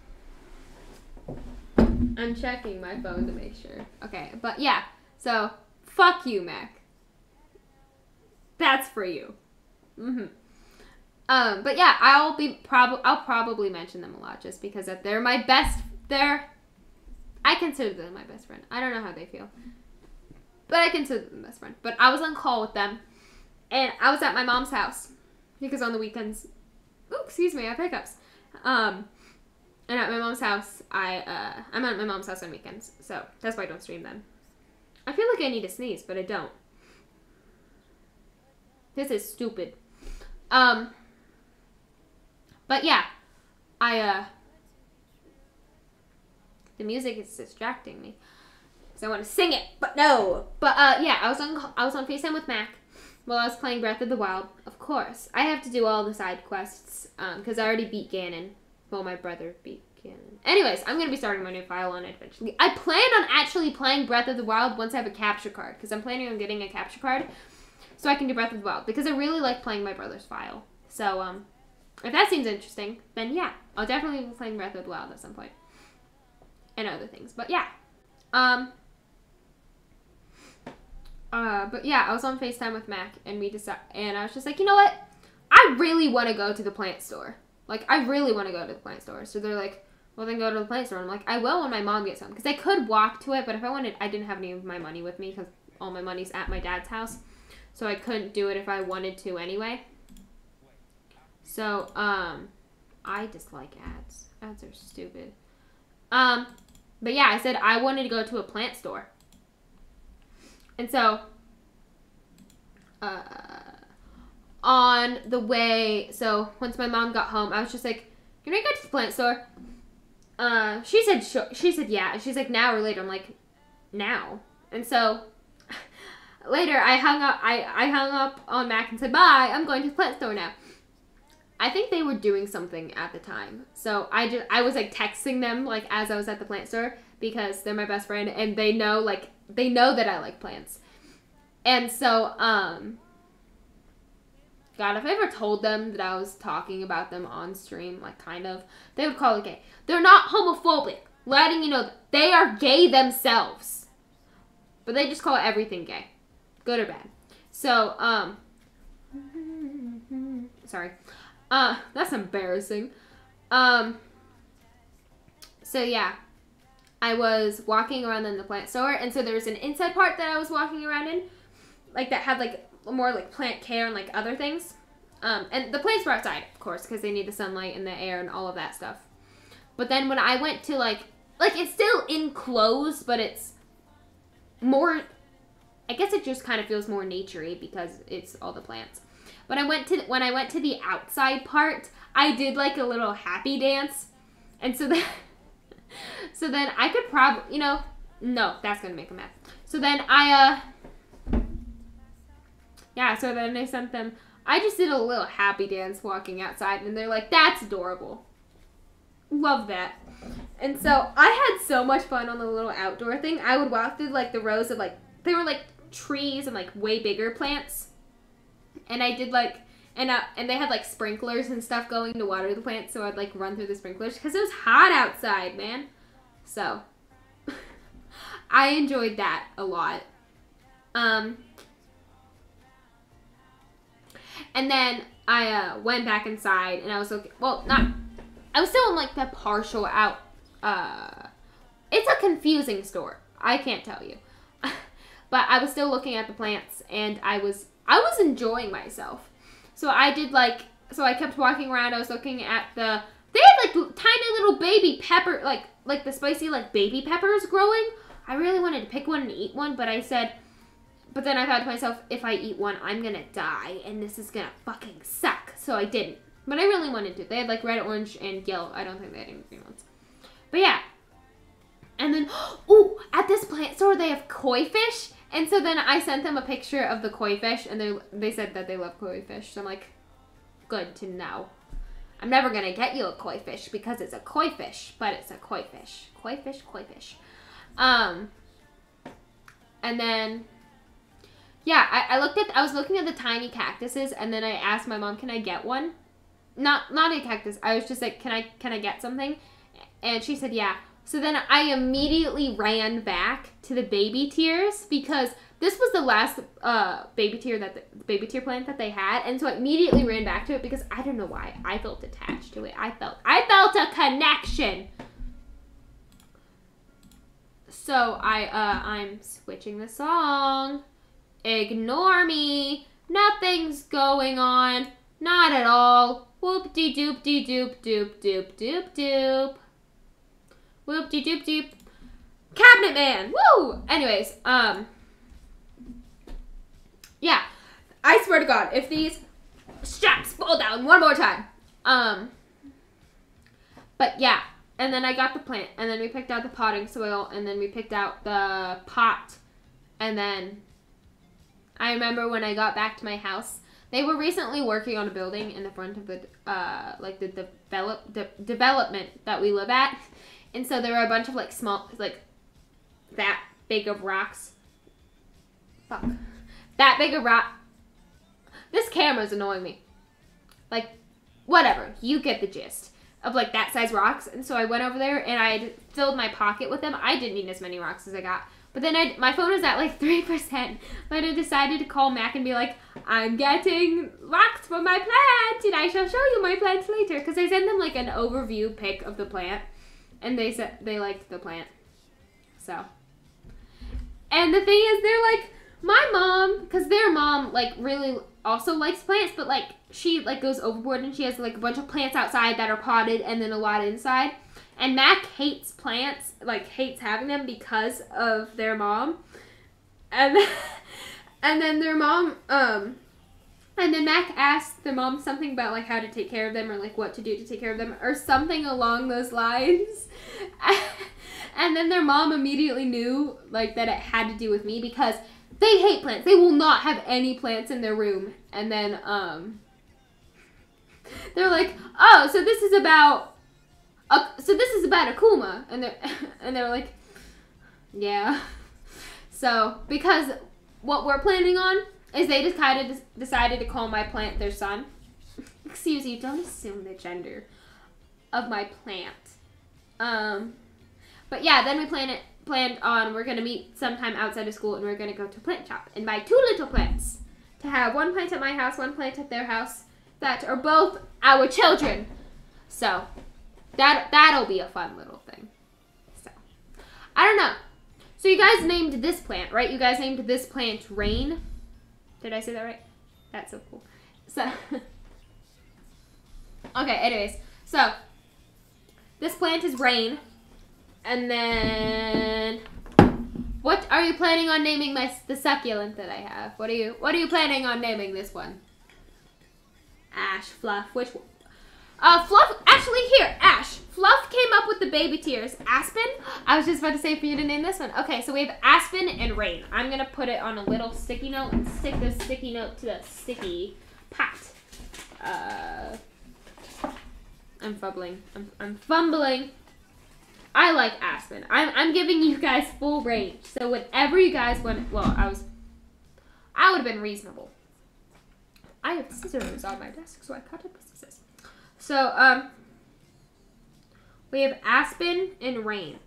I'm checking my phone to make sure. Okay, but yeah, so, fuck you, Mac. That's for you. Mm-hmm. Um, but yeah, I'll be prob- I'll probably mention them a lot just because they're my best, they're, I consider them my best friend. I don't know how they feel, but I consider them best friend. But I was on call with them, and I was at my mom's house because on the weekends, ooh, excuse me, I have hiccups. Um, and at my mom's house, I, uh, I'm at my mom's house on weekends, so that's why I don't stream them. I feel like I need to sneeze, but I don't. This is stupid. Um, but yeah, I, uh, The music is distracting me. So I want to sing it, but no. But uh, yeah, I was on I was on FaceTime with Mac while I was playing Breath of the Wild. Of course, I have to do all the side quests because um, I already beat Ganon. Well, my brother beat Ganon. Anyways, I'm gonna be starting my new file on it eventually. I plan on actually playing Breath of the Wild once I have a capture card because I'm planning on getting a capture card so I can do Breath of the Wild because I really like playing my brother's file. So um, if that seems interesting, then yeah, I'll definitely be playing Breath of the Wild at some point and other things. But yeah, um. Uh, but yeah, I was on FaceTime with Mac, and we decided, and I was just like, you know what? I really want to go to the plant store. Like, I really want to go to the plant store. So they're like, well, then go to the plant store. And I'm like, I will when my mom gets home. Because I could walk to it, but if I wanted, I didn't have any of my money with me because all my money's at my dad's house. So I couldn't do it if I wanted to anyway. So, um, I dislike ads. Ads are stupid. Um, but yeah, I said I wanted to go to a plant store. And so, uh, on the way, so once my mom got home, I was just like, can I go to the plant store? Uh, she said, sure. She said, yeah. And she's like, now or later? I'm like, now. And so, later, I hung up, I, I hung up on Mac and said, bye, I'm going to the plant store now. I think they were doing something at the time. So, I just, I was like texting them, like, as I was at the plant store, because they're my best friend, and they know, like, they know that I like plants. And so, um, God, if I ever told them that I was talking about them on stream, like, kind of, they would call it gay. They're not homophobic. Letting you know that they are gay themselves. But they just call everything gay. Good or bad. So, um, sorry. Uh, that's embarrassing. Um, so, yeah. I was walking around in the plant store, and so there was an inside part that I was walking around in, like, that had, like, more, like, plant care and, like, other things. Um, and the plants were outside, of course, because they need the sunlight and the air and all of that stuff. But then when I went to, like, like, it's still enclosed, but it's more, I guess it just kind of feels more naturey because it's all the plants. But I went to, when I went to the outside part, I did, like, a little happy dance, and so then... So then I could probably, you know, no, that's going to make them mad. So then I, uh, yeah, so then I sent them, I just did a little happy dance walking outside, and they're like, that's adorable. Love that. And so I had so much fun on the little outdoor thing. I would walk through, like, the rows of, like, they were, like, trees and, like, way bigger plants. And I did, like, And uh, and they had, like, sprinklers and stuff going to water the plants, so I'd, like, run through the sprinklers, because it was hot outside, man. So, I enjoyed that a lot. Um, and then I uh, went back inside, and I was looking, well, not, I was still in, like, the partial out, uh, it's a confusing store, I can't tell you. But I was still looking at the plants, and I was, I was enjoying myself. So I did, like, so I kept walking around. I was looking at the, they had, like, tiny little baby pepper, like, like the spicy, like, baby peppers growing. I really wanted to pick one and eat one, but I said, but then I thought to myself, if I eat one, I'm going to die, and this is going to fucking suck. So I didn't. But I really wanted to. They had, like, red, orange, and yellow. I don't think they had any green ones. But yeah. And then, ooh, at this plant store, they have koi fish. And so then I sent them a picture of the koi fish, and they they said that they love koi fish. So I'm like, good to know. I'm never going to get you a koi fish because it's a koi fish, but it's a koi fish. Koi fish, koi fish. Um, and then, yeah, I, I looked at, I was looking at the tiny cactuses, and then I asked my mom, can I get one? Not, not a cactus. I was just like, can I, can I get something? And she said, yeah. So then I immediately ran back to the baby tears because this was the last uh, baby tear that the baby tear plant that they had, and so I immediately ran back to it because I don't know why I felt attached to it. I felt I felt a connection. So I uh, I'm switching the song. Ignore me. Nothing's going on. Not at all. Whoop de doop de doop doop doop doop doop. Whoop de doop doop. Cabinet Man. Woo! Anyways, um, yeah. I swear to God, if these straps fall down one more time, um, but yeah, and then I got the plant, and then we picked out the potting soil, and then we picked out the pot, and then I remember when I got back to my house, they were recently working on a building in the front of the, uh, like the develop, de- development that we live at, and so there were a bunch of like small, like that big of rocks. Fuck. That big of rock. This camera's annoying me. Like, whatever. You get the gist of like that size rocks. And so I went over there and I filled my pocket with them. I didn't need as many rocks as I got. But then I, my phone was at like three percent. But I decided to call Mac and be like, I'm getting rocks for my plant. And I shall show you my plants later. Because I sent them like an overview pic of the plant. And they said they liked the plant. So. And the thing is, they're like, my mom, because their mom like really also likes plants, but like she like goes overboard and she has like a bunch of plants outside that are potted and then a lot inside. And Mac hates plants, like hates having them because of their mom. And then, and then their mom, um, and then Mac asked their mom something about like how to take care of them or like what to do to take care of them or something along those lines. And then their mom immediately knew like that it had to do with me because they hate plants. They will not have any plants in their room. And then um, they're like, oh, so this is about, a, so this is about Akuma. And they're, and they're like, yeah. So because what we're planning on is they just kind of decided to call my plant their son. Excuse you, don't assume the gender of my plant. Um, but yeah, then we plan it. Planned on we're going to meet sometime outside of school and we're going to go to a plant shop and buy two little plants to have one plant at my house, one plant at their house that are both our children. So that that'll be a fun little thing. So I don't know. So you guys named this plant, right? You guys named this plant Rain. Did I say that right? That's so cool. So okay, anyways. So this plant is Rain. And then, what are you planning on naming my the succulent that I have? What are you What are you planning on naming this one? Ash, Fluff, which one? Uh, Fluff. Actually, here, Ash. Fluff came up with the baby tears. Aspen. I was just about to say for you to name this one. Okay, so we have Aspen and Rain. I'm gonna put it on a little sticky note and stick this sticky note to the sticky pot. Uh, I'm fumbling. I'm I'm fumbling. I like Aspen. I'm, I'm giving you guys full range. So whenever you guys want, well, I was, I would have been reasonable. I have scissors on my desk, so I cut it with scissors. So, um, we have Aspen and Rain.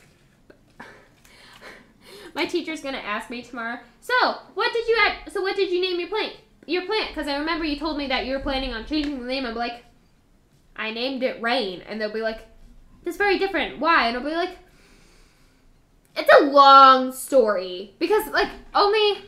My teacher's gonna ask me tomorrow, so, what did you add, so what did you name your plant? Your plant, because I remember you told me that you were planning on changing the name. I'm like, I named it Rain, and they'll be like, it's very different. Why? And I'll be like, it's a long story. Because, like, only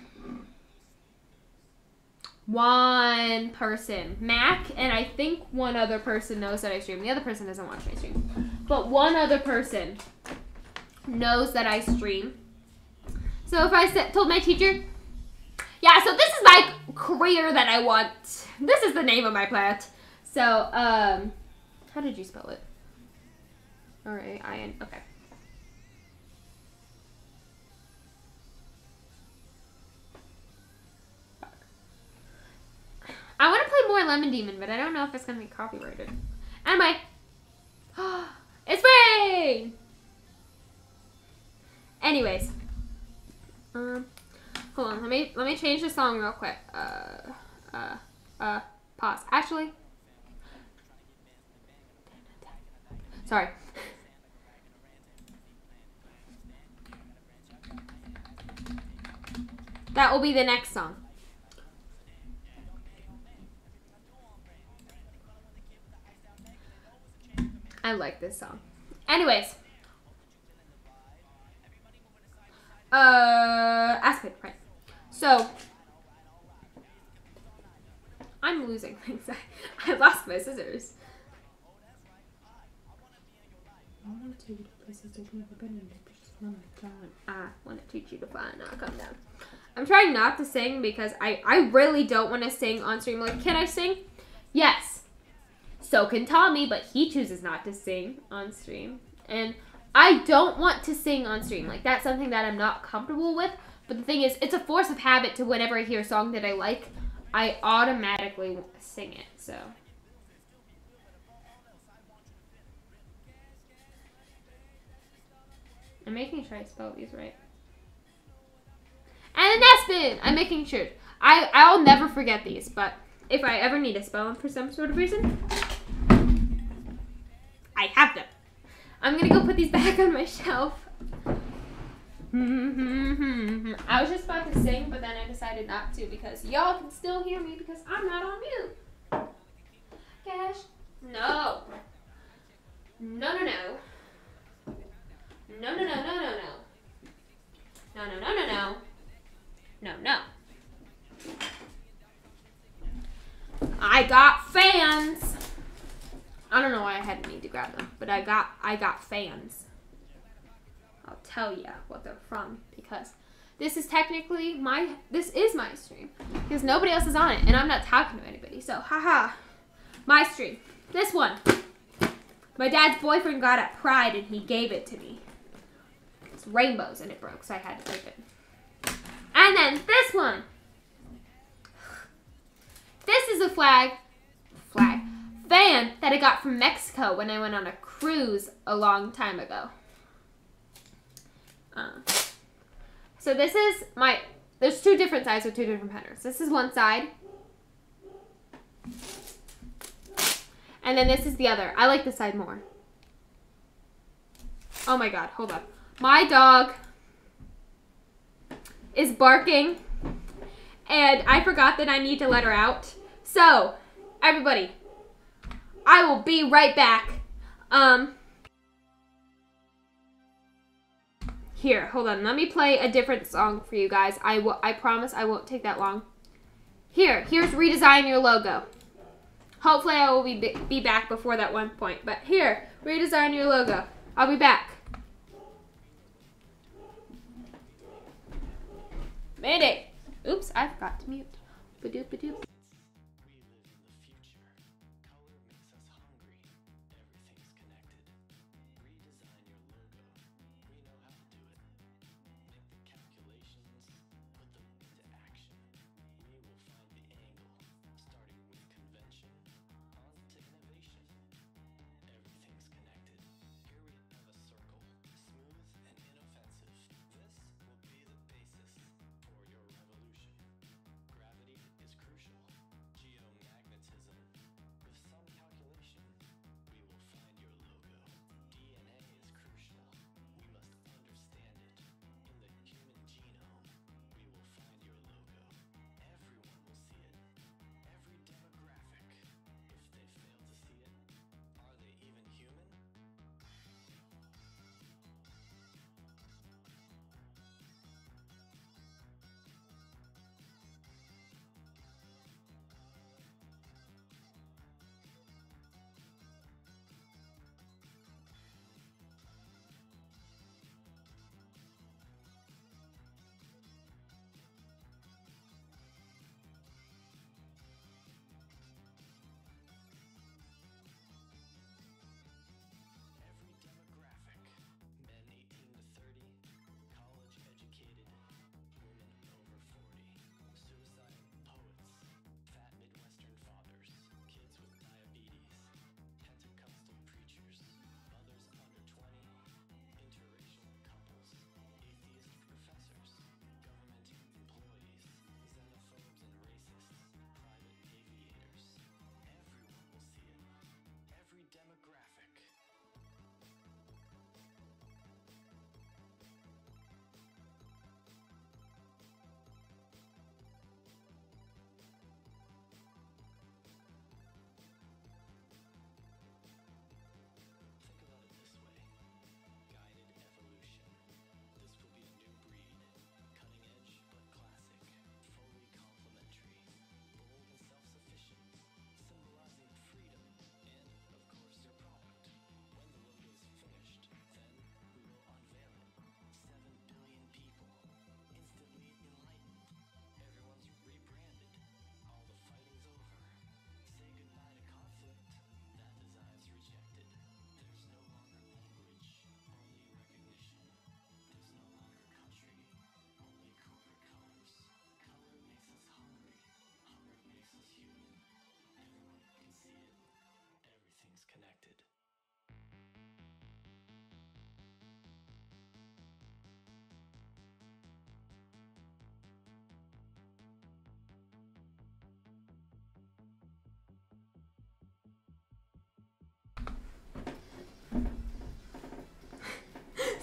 one person, Mac, and I think one other person knows that I stream. The other person doesn't watch my stream. But one other person knows that I stream. So if I said, told my teacher, yeah, so this is my career that I want. This is the name of my plant. So, um, how did you spell it? All right, I N, okay. I want to play more Lemon Demon, but I don't know if it's going to be copyrighted. Anyway. It's Rain! Anyways. Um, hold on, let me, let me change the song real quick. Uh, uh, uh, pause. Actually. Sorry. That will be the next song. I like this song. Anyways. Uh, Aspen, right. So, I'm losing things. I lost my scissors. I want to take you to places they've never been in. I want to teach you to fly, not come down. I'm trying not to sing because I, I really don't want to sing on stream. Like, can I sing? Yes. So can Tommy, but he chooses not to sing on stream. And I don't want to sing on stream. Like, that's something that I'm not comfortable with. But the thing is, it's a force of habit to whenever I hear a song that I like, I automatically sing it, so. I'm making sure I spell these right. And Nespin! I'm making sure. I, I'll never forget these, but if I ever need to spell them for some sort of reason, I have them. I'm gonna go put these back on my shelf. I was just about to sing, but then I decided not to because y'all can still hear me because I'm not on mute. Cash? No. No, no, no. No, no, no, no, no, no. No, no, no, no, no. No, no. I got fans. I don't know why I had to need to grab them, but I got I got fans. I'll tell you what they're from because this is technically my this is my stream because nobody else is on it and I'm not talking to anybody. So haha, my stream. This one. My dad's boyfriend got at Pride and he gave it to me. It's rainbows and it broke, so I had to break it. And then this one. This is a flag, flag, fan that I got from Mexico when I went on a cruise a long time ago. Uh, so this is my, there's two different sides with two different penners. This is one side. And then this is the other. I like this side more. Oh my god, hold up. My dog is barking. And I forgot that I need to let her out. So, everybody, I will be right back. Um, here, hold on. Let me play a different song for you guys. I will. I promise I won't take that long. Here, here's Redesign Your Logo. Hopefully I will be, be back before that one point. But here, Redesign Your Logo. I'll be back. Mayday. Oops, I forgot to mute. Ba-doop, ba-doop. Gravity is crucial.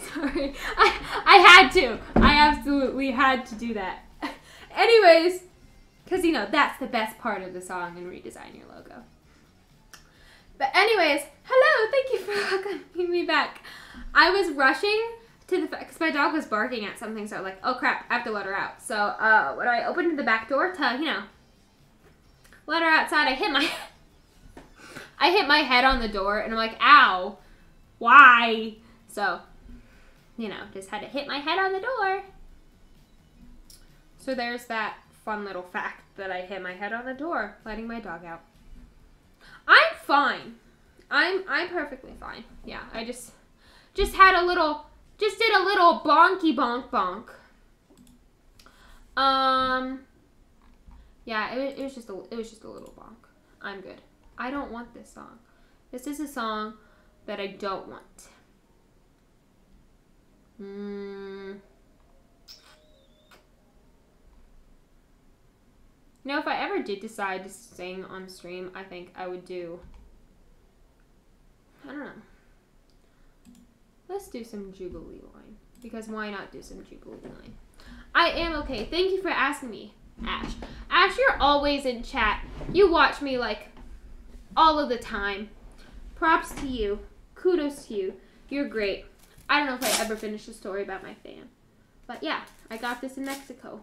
Sorry. I, I had to. I absolutely had to do that. Anyways, because, you know, that's the best part of the song and redesign your logo. But anyways, hello. Thank you for welcoming me back. I was rushing to the, because my dog was barking at something, so I was like, oh crap, I have to let her out. So uh, when I opened the back door to, you know, let her outside, I hit my, I hit my head on the door, and I'm like, ow, why? So, you know, just had to hit my head on the door. So there's that fun little fact that I hit my head on the door, letting my dog out. I'm fine. I'm I'm perfectly fine. Yeah, I just just had a little, just did a little bonky bonk bonk. Um, yeah, it, it was just a it was just a little bonk. I'm good. I don't want this song. This is a song that I don't want. Hmm. You know, if I ever did decide to sing on stream, I think I would do, I don't know. Let's do some Jubilee line. Because why not do some Jubilee line? I am okay. Thank you for asking me, Ash. Ash, you're always in chat. You watch me, like, all of the time. Props to you. Kudos to you. You're great. I don't know if I ever finished a story about my fan. But yeah, I got this in Mexico.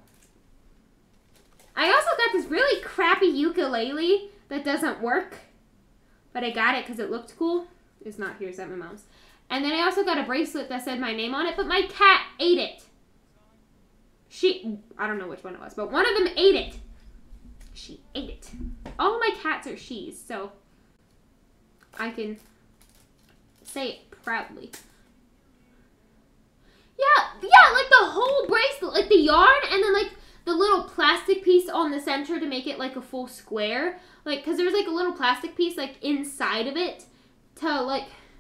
I also got this really crappy ukulele that doesn't work. But I got it because it looked cool. It's not here, it's at my mom's. And then I also got a bracelet that said my name on it, but my cat ate it. She, I don't know which one it was, but one of them ate it. She ate it. All my cats are she's, so I can say it proudly. Yeah, yeah, like the whole bracelet, like the yarn, and then like the little plastic piece on the center to make it like a full square. Like, because there's like a little plastic piece like inside of it to like...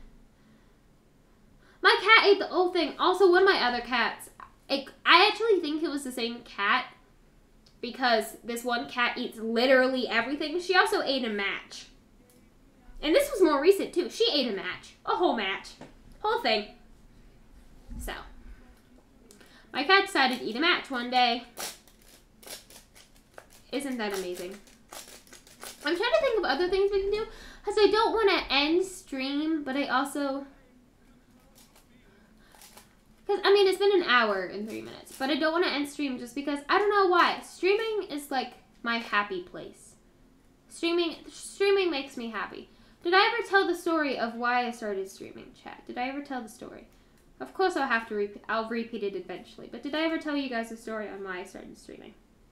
My cat ate the whole thing. Also, one of my other cats, it, I actually think it was the same cat because this one cat eats literally everything. She also ate a match. And this was more recent too. She ate a match. A whole match. Whole thing. So, my cat decided to eat a match one day. Isn't that amazing? I'm trying to think of other things we can do because I don't want to end stream, but I also... Because, I mean, it's been an hour and three minutes, but I don't want to end stream just because, I don't know why. Streaming is, like, my happy place. Streaming, streaming makes me happy. Did I ever tell the story of why I started streaming, chat? Did I ever tell the story? Of course I'll have to repeat, I'll repeat it eventually, but did I ever tell you guys the story on why I started streaming?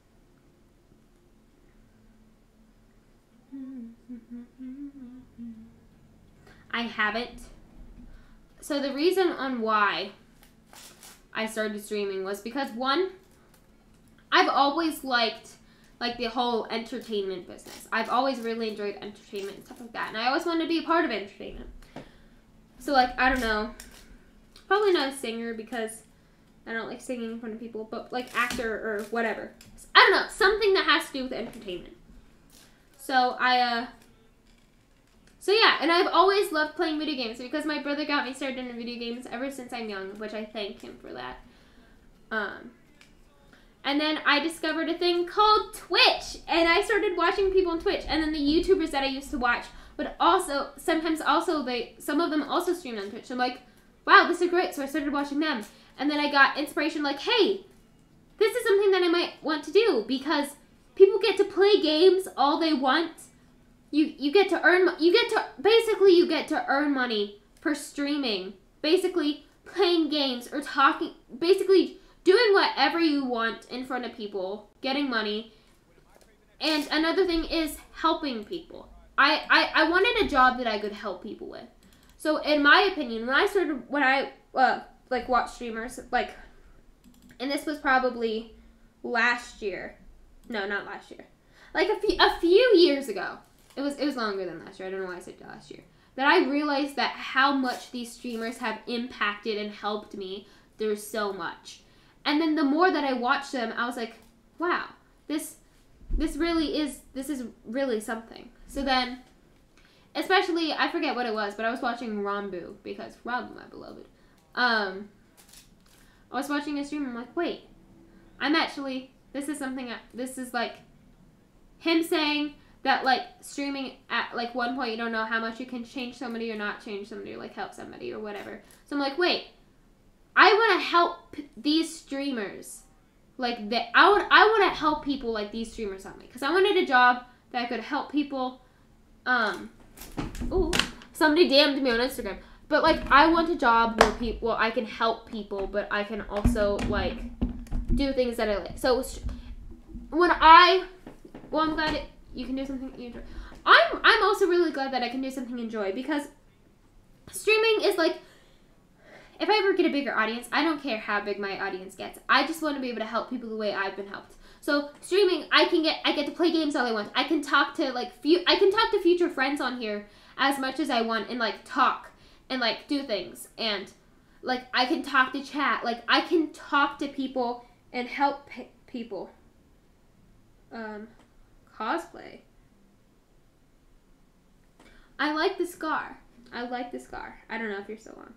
I haven't. So the reason on why I started streaming was because, one, I've always liked like the whole entertainment business. I've always really enjoyed entertainment and stuff like that, and I always wanted to be a part of entertainment. So like, I don't know, probably not a singer because I don't like singing in front of people, but like actor or whatever. I don't know, something that has to do with entertainment. So I, uh, so yeah, and I've always loved playing video games because my brother got me started into video games ever since I'm young, which I thank him for that. Um, and then I discovered a thing called Twitch, and I started watching people on Twitch, and then the YouTubers that I used to watch would also, sometimes also, they, some of them also streamed on Twitch. I'm like, wow, this is great, so I started watching them. And then I got inspiration like, hey, this is something that I might want to do because people get to play games all they want. You you get to earn, you get to, basically you get to earn money for streaming. Basically playing games or talking, basically doing whatever you want in front of people, getting money. And another thing is helping people. I, I, I wanted a job that I could help people with. So in my opinion, when I started, when I uh, like watched streamers, like, and this was probably last year. No, not last year. Like a few, a few years ago. It was it was longer than last year. I don't know why I said last year. That I realized that how much these streamers have impacted and helped me through so much. And then the more that I watched them, I was like, wow, this this really is this is really something. So then, especially, I forget what it was, but I was watching Rambu because Rambu, my beloved. Um, I was watching a stream. I'm like, wait, I'm actually. This is something. This is like him saying that like streaming at like one point you don't know how much you can change somebody or not change somebody or like help somebody or whatever. So I'm like, wait, I want to help these streamers. Like that, I would. I want to help people like these streamers help me because I wanted a job that could help people. Um, ooh, somebody D M'd me on Instagram. But like, I want a job where people, well, I can help people, but I can also like do things that I like. So when I, well, I'm glad it, you can do something you enjoy. I'm I'm also really glad that I can do something you enjoy because streaming is like. If I ever get a bigger audience, I don't care how big my audience gets. I just want to be able to help people the way I've been helped. So streaming, I can get, I get to play games all I want. I can talk to like, few, I can talk to future friends on here as much as I want and like talk and like do things and like I can talk to chat. Like I can talk to people and help p- people. Um, cosplay. I like the scar. I like the scar. I don't know if you're still on.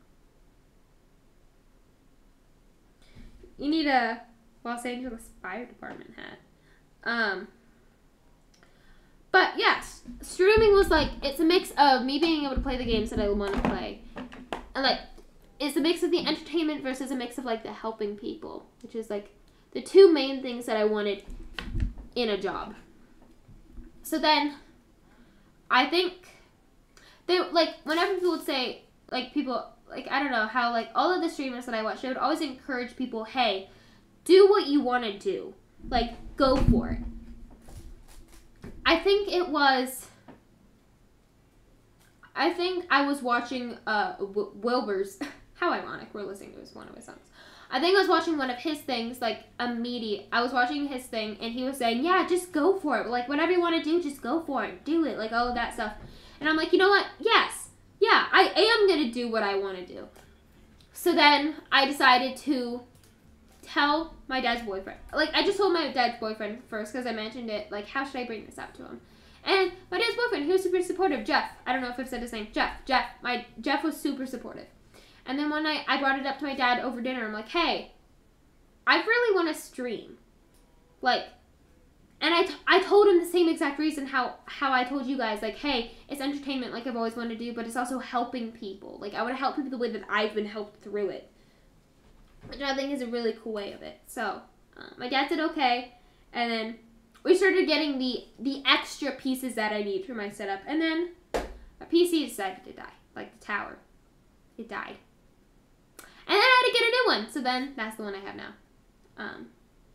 You need a Los Angeles Fire Department hat. Um, but yes, streaming was like, it's a mix of me being able to play the games that I want to play. And like, it's a mix of the entertainment versus a mix of like the helping people. Which is like the two main things that I wanted in a job. So then, I think, they like, whenever people would say, like people... Like, I don't know, how, like, all of the streamers that I watched, they would always encourage people, hey, do what you want to do. Like, go for it. I think it was, I think I was watching uh, w- Wilbur's, how ironic, we're listening to his, one of his songs. I think I was watching one of his things, like, immediate, I was watching his thing, and he was saying, yeah, just go for it. Like, whatever you want to do, just go for it. Do it, like, all of that stuff. And I'm like, you know what? Yes. Yeah, I am going to do what I want to do. So then I decided to tell my dad's boyfriend. Like, I just told my dad's boyfriend first because I mentioned it. Like, how should I bring this up to him? And my dad's boyfriend, he was super supportive. Jeff. I don't know if I've said his name. Jeff. Jeff. My Jeff was super supportive. And then one night I brought it up to my dad over dinner. I'm like, hey, I really want to stream. Like, and I, t- I told him the same exact reason how, how I told you guys, like, hey, it's entertainment like I've always wanted to do, but it's also helping people. Like, I want to help people the way that I've been helped through it. Which I think is a really cool way of it. So, uh, my dad said okay, and then we started getting the, the extra pieces that I need for my setup, and then my P C decided to die. Like, the tower. It died. And then I had to get a new one, so then that's the one I have now. Um...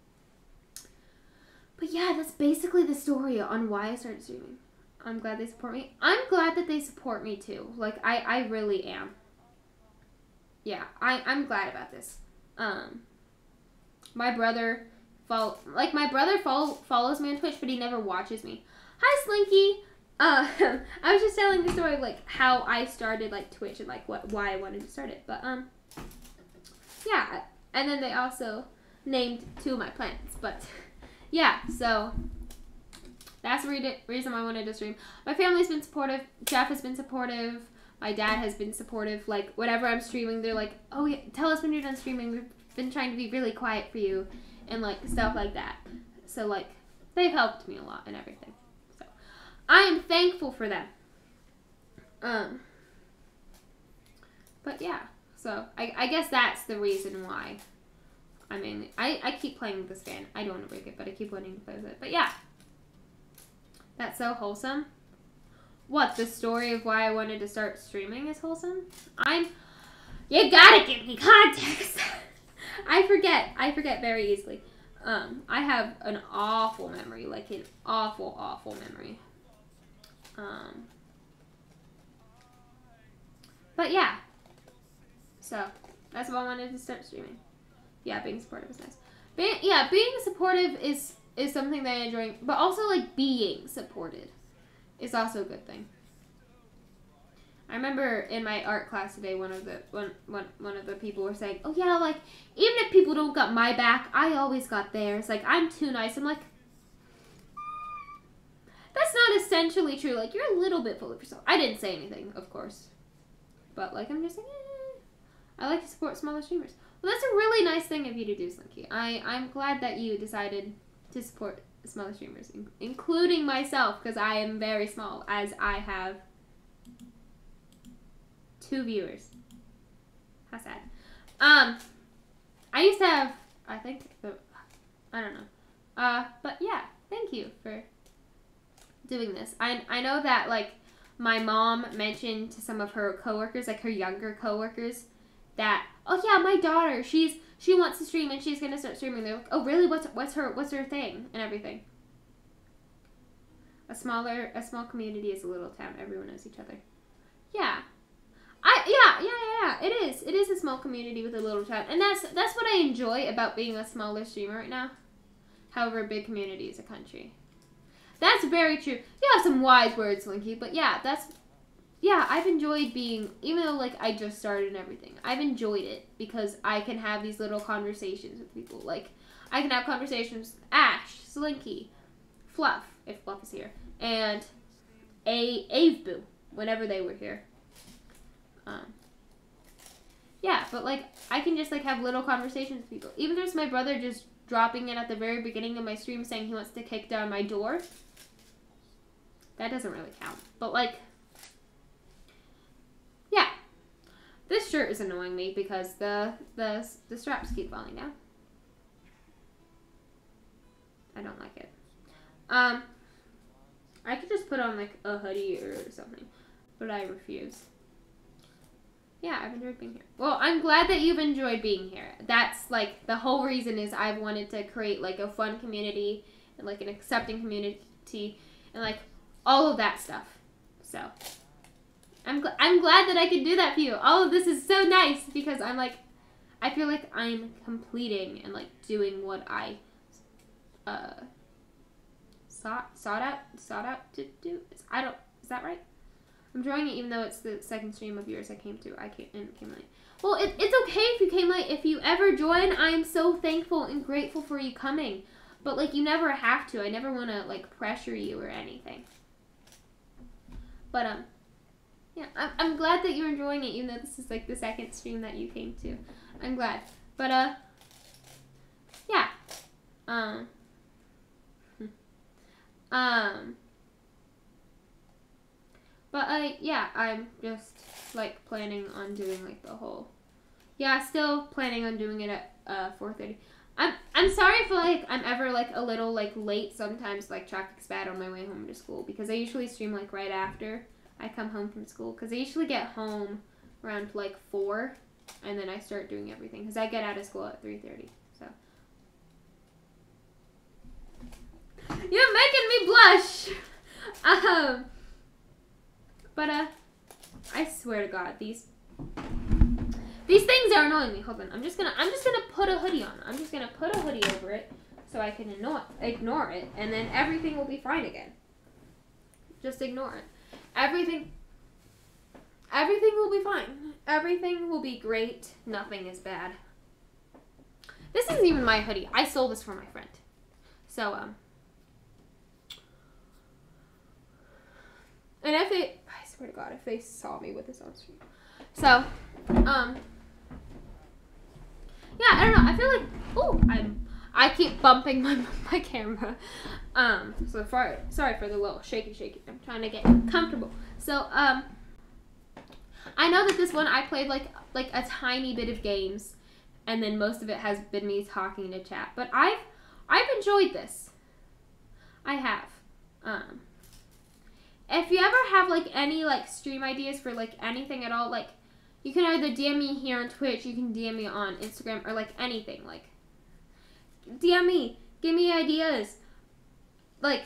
But yeah, that's basically the story on why I started streaming. I'm glad they support me. I'm glad that they support me too. Like, I, I really am. Yeah, I, I'm glad about this. Um, my brother, follow, like, my brother follow, follows me on Twitch, but he never watches me. Hi, Slinky! Uh, I was just telling the story of, like, how I started, like, Twitch and, like, what why I wanted to start it. But, um, yeah. And then they also named two of my plants, but... Yeah, so that's the re- reason I wanted to stream. My family's been supportive. Jeff has been supportive. My dad has been supportive. Like, whenever I'm streaming, they're like, oh, yeah, tell us when you're done streaming. We've been trying to be really quiet for you and, like, stuff like that. So, like, they've helped me a lot and everything. So, I am thankful for them. Um, but, yeah. So, I, I guess that's the reason why. I mean, I, I keep playing with this fan. I don't want to break it, but I keep wanting to play with it. But yeah. That's so wholesome. What, the story of why I wanted to start streaming is wholesome? I'm... You gotta give me context! I forget. I forget very easily. Um, I have an awful memory. Like, an awful, awful memory. Um... But yeah. So, that's why I wanted to start streaming. Yeah, being supportive is nice. Being, yeah, being supportive is is something that I enjoy, but also like being supported is also a good thing. I remember in my art class today, one of the one one one of the people were saying, "Oh yeah, like even if people don't got my back, I always got theirs. Like I'm too nice." I'm like, that's not essentially true. Like you're a little bit full of yourself. I didn't say anything, of course, but like I'm just like, eh. I like to support smaller streamers. Well, that's a really nice thing of you to do, Slinky. I, I'm glad that you decided to support smaller streamers, in, including myself, because I am very small, as I have two viewers. How sad. Um, I used to have, I think, I don't know. Uh, but yeah, thank you for doing this. I, I know that, like, my mom mentioned to some of her coworkers, like her younger coworkers, that, oh yeah, my daughter, she's she wants to stream and she's gonna start streaming. They're like, oh really? What's what's her what's her thing and everything. A smaller a small community is a little town. Everyone knows each other. Yeah, I yeah yeah yeah yeah. It is it is a small community with a little town, and that's that's what I enjoy about being a smaller streamer right now. However, a big community is a country. That's very true. You have some wise words, Linky, but yeah, that's. Yeah, I've enjoyed being, even though, like, I just started and everything, I've enjoyed it because I can have these little conversations with people. Like, I can have conversations with Ash, Slinky, Fluff, if Fluff is here, and a Aveboo, whenever they were here. Um, yeah, but, like, I can just, like, have little conversations with people. Even there's my brother just dropping in at the very beginning of my stream saying he wants to kick down my door. That doesn't really count. But, like... Yeah, this shirt is annoying me because the, the the straps keep falling down. I don't like it. Um, I could just put on like a hoodie or something, but I refuse. Yeah, I've enjoyed being here. Well, I'm glad that you've enjoyed being here. That's like the whole reason is I've wanted to create like a fun community and like an accepting community and like all of that stuff. So. I'm, gl I'm glad that I could do that for you. All of this is so nice because I'm like, I feel like I'm completing and like doing what I uh, sought, sought out, sought out to do. I don't, is that right? I'm drawing it even though it's the second stream of yours I came to. I came, and came late. Well, it, it's okay if you came late. If you ever join, I'm so thankful and grateful for you coming. But like, you never have to. I never want to like pressure you or anything. But, um, yeah, I'm, I'm glad that you're enjoying it, even though this is, like, the second stream that you came to. I'm glad. But, uh, yeah. Um, um, but, uh, yeah, I'm just, like, planning on doing, like, the whole, yeah, still planning on doing it at, uh, four thirty. I'm, I'm sorry if, like, I'm ever, like, a little, like, late sometimes, like, traffic's bad on my way home to school, because I usually stream, like, right after I come home from school, because I usually get home around, like, four, and then I start doing everything, because I get out of school at three thirty, so. You're making me blush! Um, but, uh, I swear to God, these, these things are annoying me. Hold on, I'm just gonna, I'm just gonna put a hoodie on. I'm just gonna put a hoodie over it, so I can ignore, ignore it, and then everything will be fine again. Just ignore it. Everything, everything will be fine. Everything will be great. Nothing is bad. This isn't even my hoodie. I stole this from my friend. So, um, and if they, I swear to God, if they saw me with this on stream. So, um, yeah, I don't know. I feel like, oh, I'm, I keep bumping my, my camera. Um, so far, sorry for the little shaky shaky. I'm trying to get comfortable. So, um, I know that this one I played like, like a tiny bit of games, and then most of it has been me talking to chat. But I've, I've enjoyed this. I have. Um, if you ever have like any like stream ideas for like anything at all, like you can either D M me here on Twitch, you can D M me on Instagram, or like anything, like D M me, give me ideas, like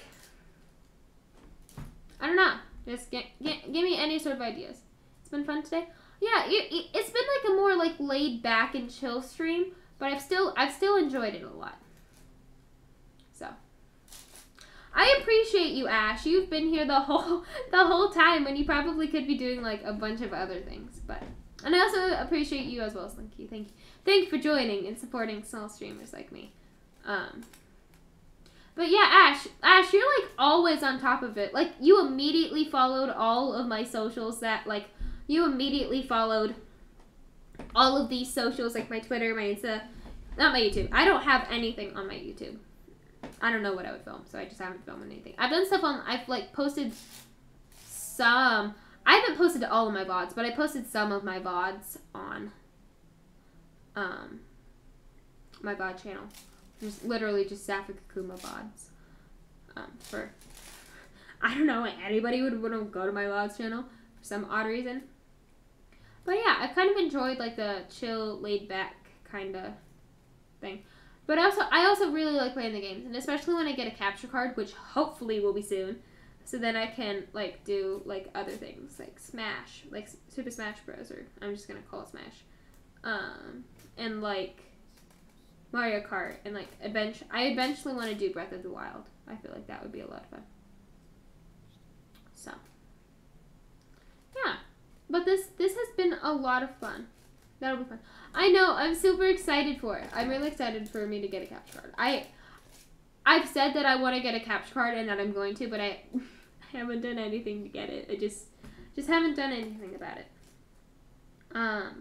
I don't know, just get, get give me any sort of ideas. It's been fun today. Yeah, it, it, it's been like a more like laid back and chill stream, but I've still I've still enjoyed it a lot. So I appreciate you, Ash. You've been here the whole the whole time when you probably could be doing like a bunch of other things. But and I also appreciate you as well, Slinky. Thank you. Thank you for joining and supporting small streamers like me. Um But yeah, Ash, Ash, you're like always on top of it. Like you immediately followed all of my socials that like you immediately followed all of these socials, like my Twitter, my Insta, not my YouTube. I don't have anything on my YouTube. I don't know what I would film, so I just haven't filmed anything. I've done stuff on, I've like posted some, I haven't posted all of my V O Ds, but I posted some of my V O Ds on um, my V O D channel. Just literally just Sapphic Akuma V O Ds. Um, for, I don't know, anybody would want to go to my V O Ds channel for some odd reason. But yeah, I've kind of enjoyed like the chill, laid back kind of thing. But also, I also really like playing the games, and especially when I get a capture card, which hopefully will be soon. So then I can like do like other things, like Smash, like Super Smash Bros. Or I'm just gonna call it Smash, um, and like Mario Kart, and like eventually, I eventually want to do Breath of the Wild. I feel like that would be a lot of fun. So yeah, but this this has been a lot of fun. That'll be fun. I know. I'm super excited for it. I'm really excited for me to get a capture card. I, I've said that I want to get a capture card and that I'm going to, but I, I haven't done anything to get it. I just, just haven't done anything about it. Um.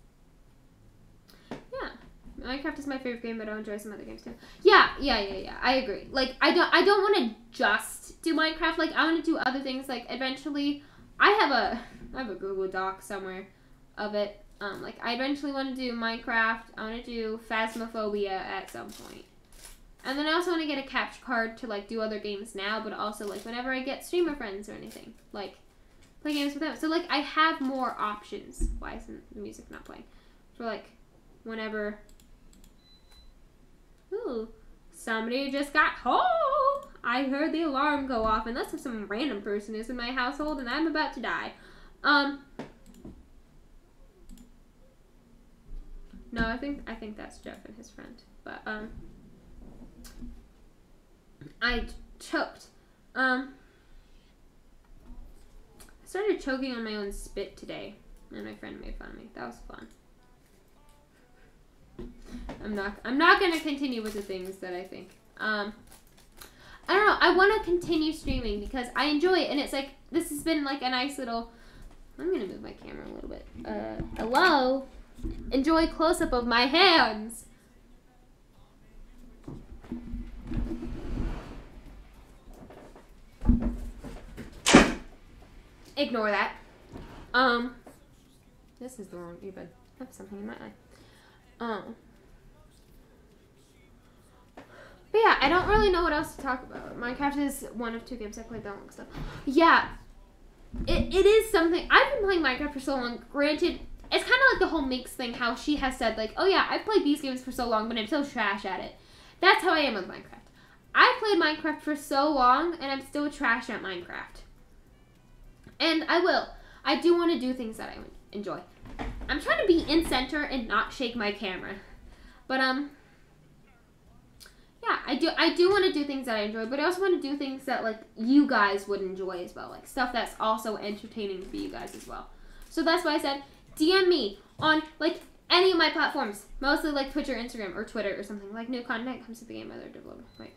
Yeah, Minecraft is my favorite game, but I'll enjoy some other games too. Yeah, yeah, yeah, yeah. I agree. Like, I don't, I don't want to just do Minecraft. Like, I want to do other things. Like, eventually, I have a, I have a Google Doc somewhere of it. Um, like, I eventually want to do Minecraft. I want to do Phasmophobia at some point. And then I also want to get a capture card to, like, do other games now, but also, like, whenever I get streamer friends or anything. Like, play games with them. So, like, I have more options. Why isn't the music not playing? For, like, whenever... Ooh, somebody just got home! I heard the alarm go off, unless if some random person is in my household and I'm about to die. Um... No, I think I think that's Jeff and his friend. But um, I choked. Um, I started choking on my own spit today, and my friend made fun of me. That was fun. I'm not. I'm not gonna continue with the things that I think. Um, I don't know. I want to continue streaming because I enjoy it, and it's like this has been like a nice little. I'm gonna move my camera a little bit. Uh, hello. Enjoy close-up of my hands. Ignore that. Um, this is the wrong earbud. I have something in my eye. Um, but yeah, I don't really know what else to talk about. Minecraft is one of two games I play that long stuff. Yeah, it it is something. I've been playing Minecraft for so long. Granted. It's kind of like the whole Minx thing, how she has said, like, oh yeah, I've played these games for so long, but I'm so trash at it. That's how I am with Minecraft. I played Minecraft for so long, and I'm still trash at Minecraft. And I will. I do want to do things that I enjoy. I'm trying to be in center and not shake my camera. But, um, yeah, I do I do want to do things that I enjoy, but I also want to do things that, like, you guys would enjoy as well. Like, stuff that's also entertaining for you guys as well. So that's why I said... D M me on, like, any of my platforms. Mostly, like, Twitch or Instagram or Twitter or something. Like, new content comes to the game other developer. Wait.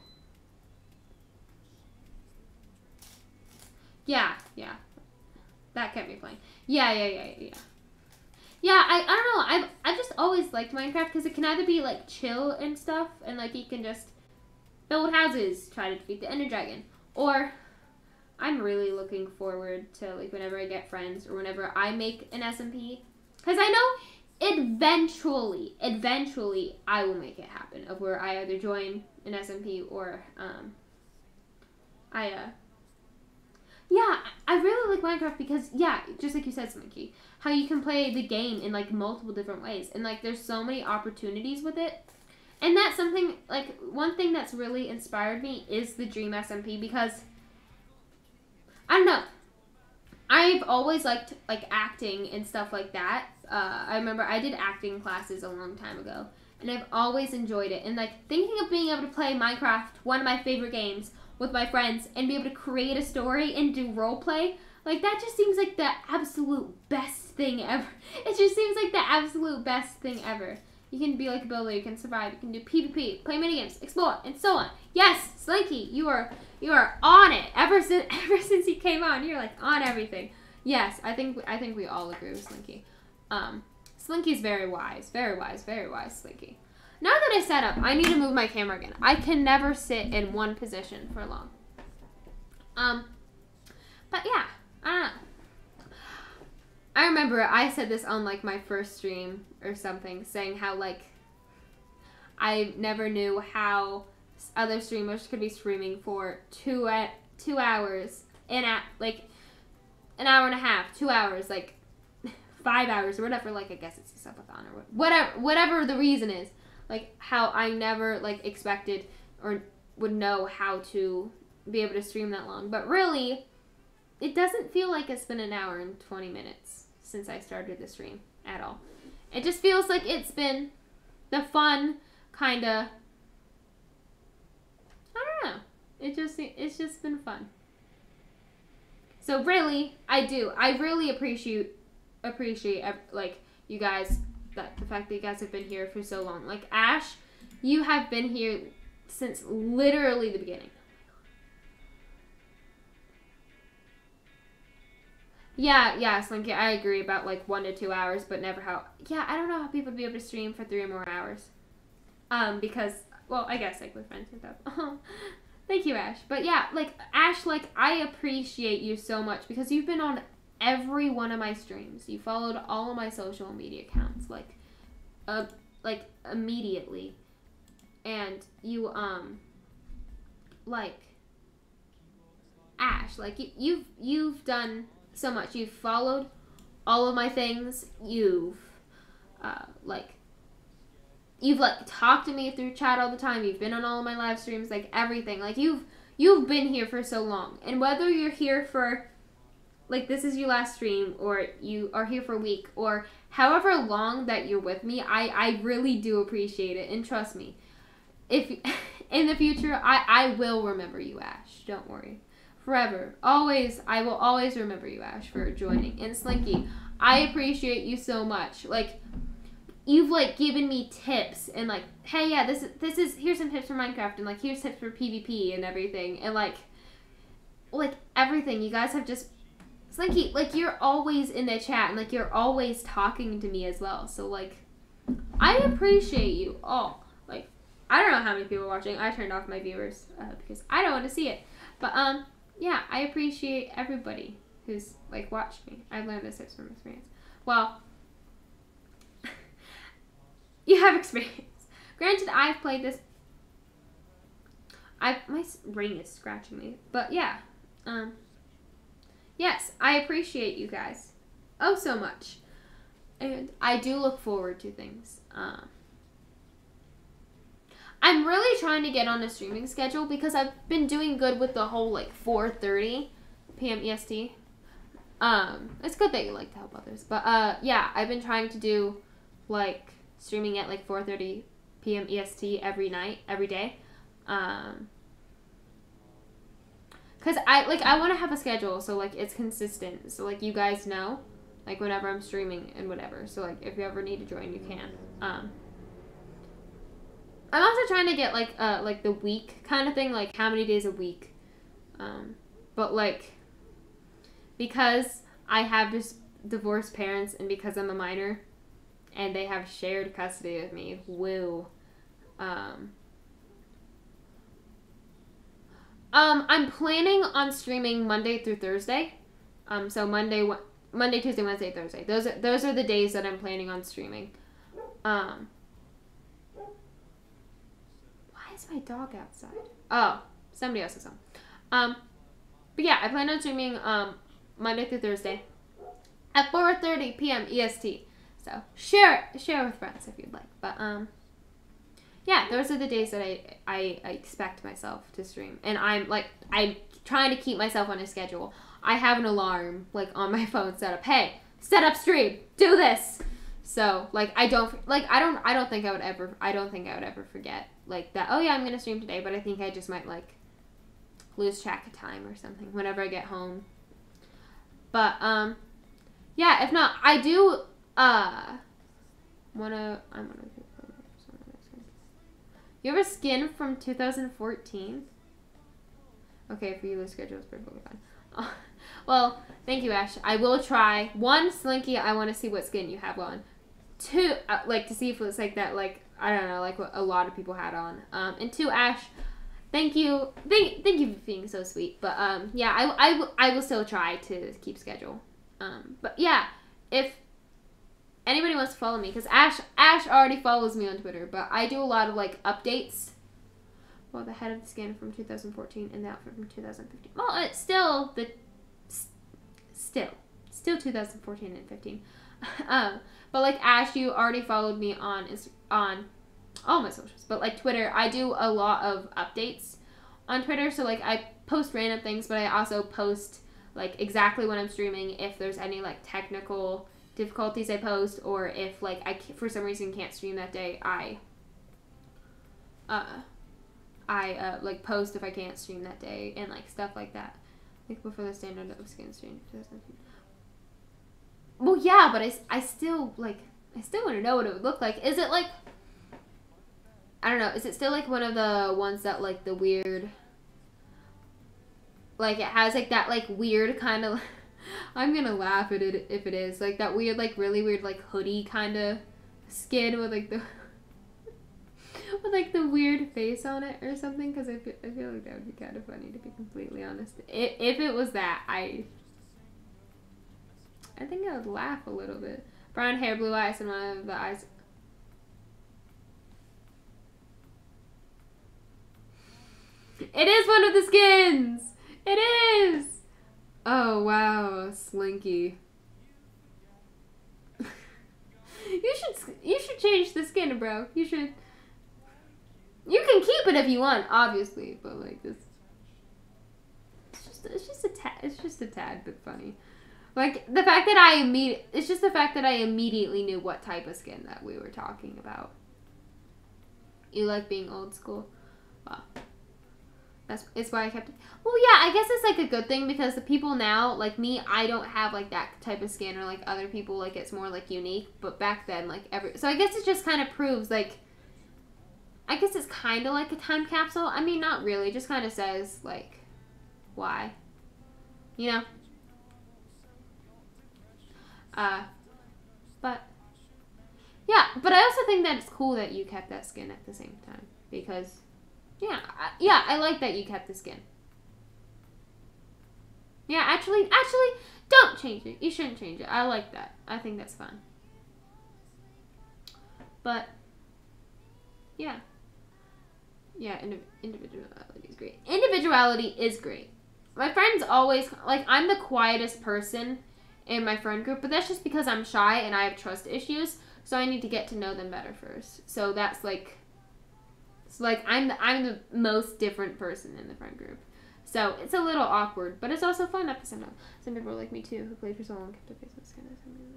Yeah, yeah. That kept me playing. Yeah, yeah, yeah, yeah. Yeah, I, I don't know. I've, I've just always liked Minecraft because it can either be, like, chill and stuff. And, like, you can just build houses, try to defeat the Ender Dragon. Or... I'm really looking forward to, like, whenever I get friends or whenever I make an S M P. Because I know eventually, eventually, I will make it happen of where I either join an S M P or, um, I, uh, yeah, I really like Minecraft because, yeah, just like you said, Sminky, how you can play the game in, like, multiple different ways. And, like, there's so many opportunities with it. And that's something, like, one thing that's really inspired me is the Dream S M P because... I don't know. I've always liked, like, acting and stuff like that. Uh, I remember I did acting classes a long time ago. And I've always enjoyed it. And, like, thinking of being able to play Minecraft, one of my favorite games, with my friends, and be able to create a story and do roleplay, like, that just seems like the absolute best thing ever. It just seems like the absolute best thing ever. You can be like a builder, you can survive, you can do PvP, play minigames, explore, and so on. Yes, Slinky, you are you are on it. Ever since ever since you came on, you're like on everything. Yes, I think I think we all agree with Slinky. Um, Slinky's very wise. Very wise. Very wise, Slinky. Now that I set up, I need to move my camera again. I can never sit in one position for long. Um, but yeah, I don't know. I remember I said this on, like, my first stream or something, saying how, like, I never knew how other streamers could be streaming for two at two hours in at like an hour and a half, two hours, like five hours or whatever. Like, I guess it's a subathon or whatever, whatever the reason is. Like, how I never, like, expected or would know how to be able to stream that long. But really, it doesn't feel like it's been an hour and twenty minutes since I started the stream at all. It just feels like it's been the fun kind of, I don't know. It just, it's just been fun. So really, I do. I really appreciate, appreciate, like, you guys, that the fact that you guys have been here for so long. Like, Ash, you have been here since literally the beginning. Yeah, yeah, Slinky, I agree about, like, one to two hours, but never how... Yeah, I don't know how people would be able to stream for three or more hours. Um, because, well, I guess, like, with friends and stuff. Thank you, Ash. But, yeah, like, Ash, like, I appreciate you so much because you've been on every one of my streams. You followed all of my social media accounts, like, uh, like, immediately. And you, um, like, Ash, like, you, you've, you've done so much. You've followed all of my things. You've, uh, like, you've, like, talked to me through chat all the time. You've been on all of my live streams, like, everything. Like, you've, you've been here for so long. And whether you're here for, like, this is your last stream, or you are here for a week, or however long that you're with me, I, I really do appreciate it. And trust me, if in the future, I, I will remember you, Ash. Don't worry. Forever. Always, I will always remember you, Ash, for joining. And Slinky, I appreciate you so much. Like, you've, like, given me tips, and, like, hey, yeah, this is, this is, here's some tips for Minecraft, and, like, here's tips for PvP and everything. And, like, like, everything. You guys have just... Slinky, like, you're always in the chat, and, like, you're always talking to me as well. So, like, I appreciate you all. Like, I don't know how many people are watching. I turned off my viewers uh, because I don't want to see it. But, um, yeah, I appreciate everybody who's, like, watched me. I've learned this tips from experience. Well, you have experience. Granted, I've played this. I my ring is scratching me. But, yeah, um... yes, I appreciate you guys oh so much. And I do look forward to things. Um, I'm really trying to get on a streaming schedule because I've been doing good with the whole, like, four thirty p.m. E S T. Um, it's good that you like to help others. But, uh, yeah, I've been trying to do, like, streaming at, like, four thirty p.m. E S T every night, every day. Um... Because I, like, I want to have a schedule so, like, it's consistent. So, like, you guys know, like, whenever I'm streaming and whatever. So, like, if you ever need to join, you can. Um, I'm also trying to get, like, uh, like, the week kind of thing. Like, how many days a week. Um, but, like, because I have just divorced parents and because I'm a minor and they have shared custody of me, woo. Um... Um, I'm planning on streaming Monday through Thursday. Um, so Monday, Monday, Tuesday, Wednesday, Thursday. Those are those are the days that I'm planning on streaming. Um, why is my dog outside? Oh, somebody else is home. Um, but yeah, I plan on streaming um Monday through Thursday at four thirty p.m. E S T. So share share with friends if you'd like. But um. Yeah, those are the days that I, I, I expect myself to stream. And I'm, like, I'm trying to keep myself on a schedule. I have an alarm, like, on my phone set up. Hey, set up stream. Do this. So, like, I don't, like, I don't, I don't think I would ever, I don't think I would ever forget, like, that, oh, yeah, I'm going to stream today. But I think I just might, like, lose track of time or something whenever I get home. But, um, yeah, if not, I do, uh, want to, I'm going to... You have a skin from two thousand fourteen? Okay, for you, the schedule is perfectly fine. Oh, well, thank you, Ash. I will try. One, Slinky, I want to see what skin you have on. two, uh, like to see if it was like that, like I don't know, like what a lot of people had on. Um, and two, Ash, thank you, thank thank you for being so sweet. But um, yeah, I I, w- I will still try to keep schedule. Um, but yeah, if anybody wants to follow me, because Ash Ash already follows me on Twitter, but I do a lot of like updates. Well, the head of the skin from two thousand fourteen and the outfit from two thousand fifteen. Well, it's still the still still two thousand fourteen and fifteen. um, but like Ash, you already followed me on is on all my socials, but like Twitter, I do a lot of updates on Twitter. So like I post random things, but I also post like exactly when I'm streaming. If there's any like technical difficulties, I post, or if like I for some reason can't stream that day, I uh I uh like post if I can't stream that day and like stuff like that. Like before the standard of skin stream. Well, yeah, but I, I still like I still want to know what it would look like. Is it like I don't know? Is it still like one of the ones that like the weird? Like it has like that like weird kind of. I'm gonna laugh at it if it is like that weird like really weird like hoodie kind of skin with like the with like the weird face on it or something. Because I feel, I feel like that would be kind of funny, to be completely honest. If, if it was that, I I think I would laugh a little bit. Brown hair, blue eyes, and one of the eyes. It is one of the skins! It is! Oh, wow. Slinky. you should you should change the skin, bro. You should. You can keep it if you want, obviously, but like this. It's just it's just a tad it's just a tad bit funny. Like the fact that I imme- it's just the fact that I immediately knew what type of skin that we were talking about. You like being old school? Wow. That's it's why I kept it. Well, yeah, I guess it's like a good thing because the people now, like me, I don't have like that type of skin, or like other people, like it's more like unique. But back then, like every so I guess it just kind of proves like. I guess it's kind of like a time capsule. I mean, not really. It just kind of says like why, you know. Uh, but yeah, but I also think that it's cool that you kept that skin at the same time because. Yeah, I, yeah, I like that you kept the skin. Yeah, actually, actually, don't change it. You shouldn't change it. I like that. I think that's fun. But, yeah. Yeah, indi- individuality is great. Individuality is great. My friends always, like, I'm the quietest person in my friend group, but that's just because I'm shy and I have trust issues, so I need to get to know them better first. So that's, like... So, like, I'm the, I'm the most different person in the friend group. So, it's a little awkward, but it's also fun at the same time. Some people are like me, too, who played for so long, kept a face on skin.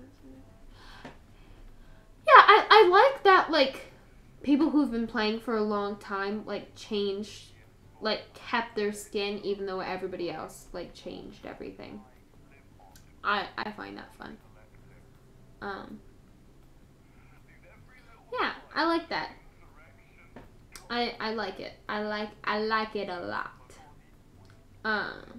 Yeah, I, I like that, like, people who've been playing for a long time, like, changed, like, kept their skin, even though everybody else, like, changed everything. I, I find that fun. Um, yeah, I like that. I, I like it. I like I like it a lot. Um,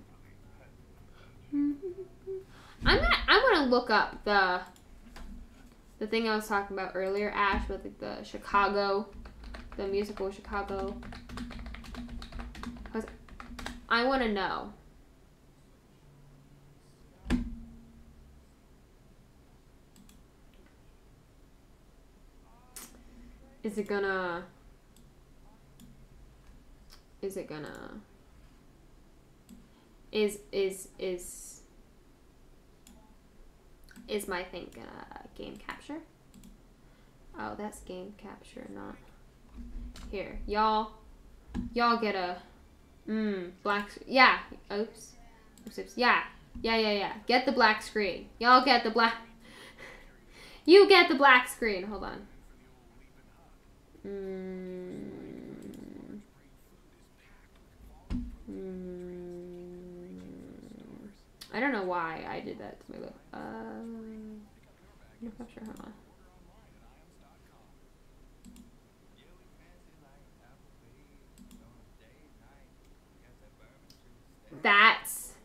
I'm gonna I'm gonna look up the the thing I was talking about earlier, Ash, with like the Chicago, the musical Chicago. Cause I want to know. Is it gonna? Is it gonna? Is is is is my thing gonna game capture? Oh, that's game capture, not here. Y'all, y'all get a mm black. Yeah. Oops. Oops. Oops. Yeah. Yeah. Yeah. Yeah. Get the black screen. Y'all get the black. You get the black screen. Hold on. Mm. I don't know why I did that to my lip. Uh, I'm not sure. Hold on. That's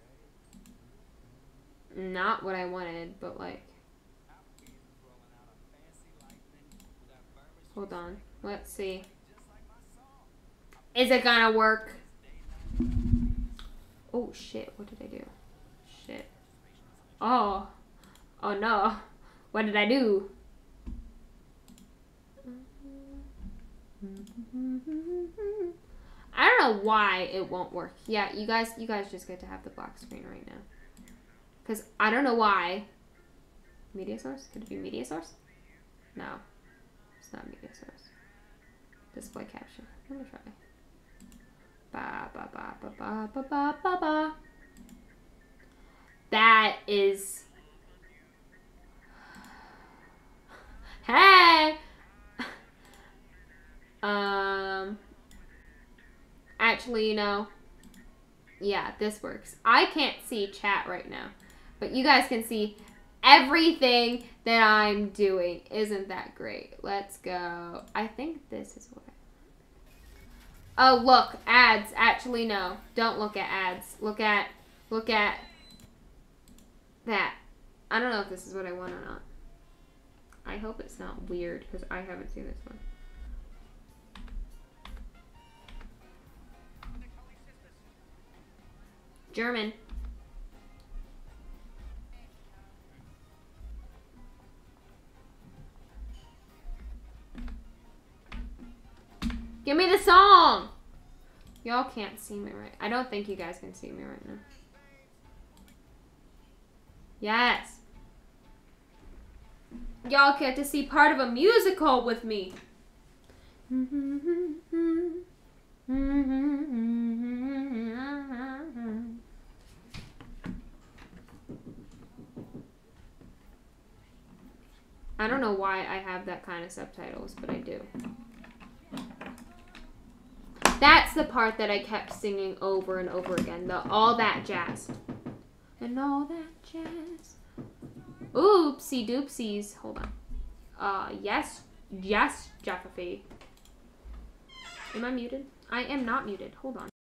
not what I wanted, but like. Hold on. Let's see. Is it gonna work? Oh, shit. What did I do? Shit. Oh. Oh, no. What did I do? I don't know why it won't work. Yeah, you guys, you guys just get to have the black screen right now. Because I don't know why. Media source? Could it be media source? No. It's not media source. Display caption. Let me try. Ba ba ba ba ba ba ba ba ba. That is. Hey. um. Actually, you know. Yeah, this works. I can't see chat right now, but you guys can see everything that I'm doing. Isn't that great? Let's go. I think this is what I... Oh, look, ads. Actually, no. Don't look at ads. Look at, look at that. I don't know if this is what I want or not. I hope it's not weird, because I haven't seen this one. German. Give me the song! Y'all can't see me right. I don't think you guys can see me right now. Yes. Y'all get to see part of a musical with me. I don't know why I have that kind of subtitles, but I do. That's the part that I kept singing over and over again. The all that jazz. And all that jazz. Oopsie doopsies. Hold on. Uh, yes. Yes, Jeffy. Am I muted? I am not muted. Hold on.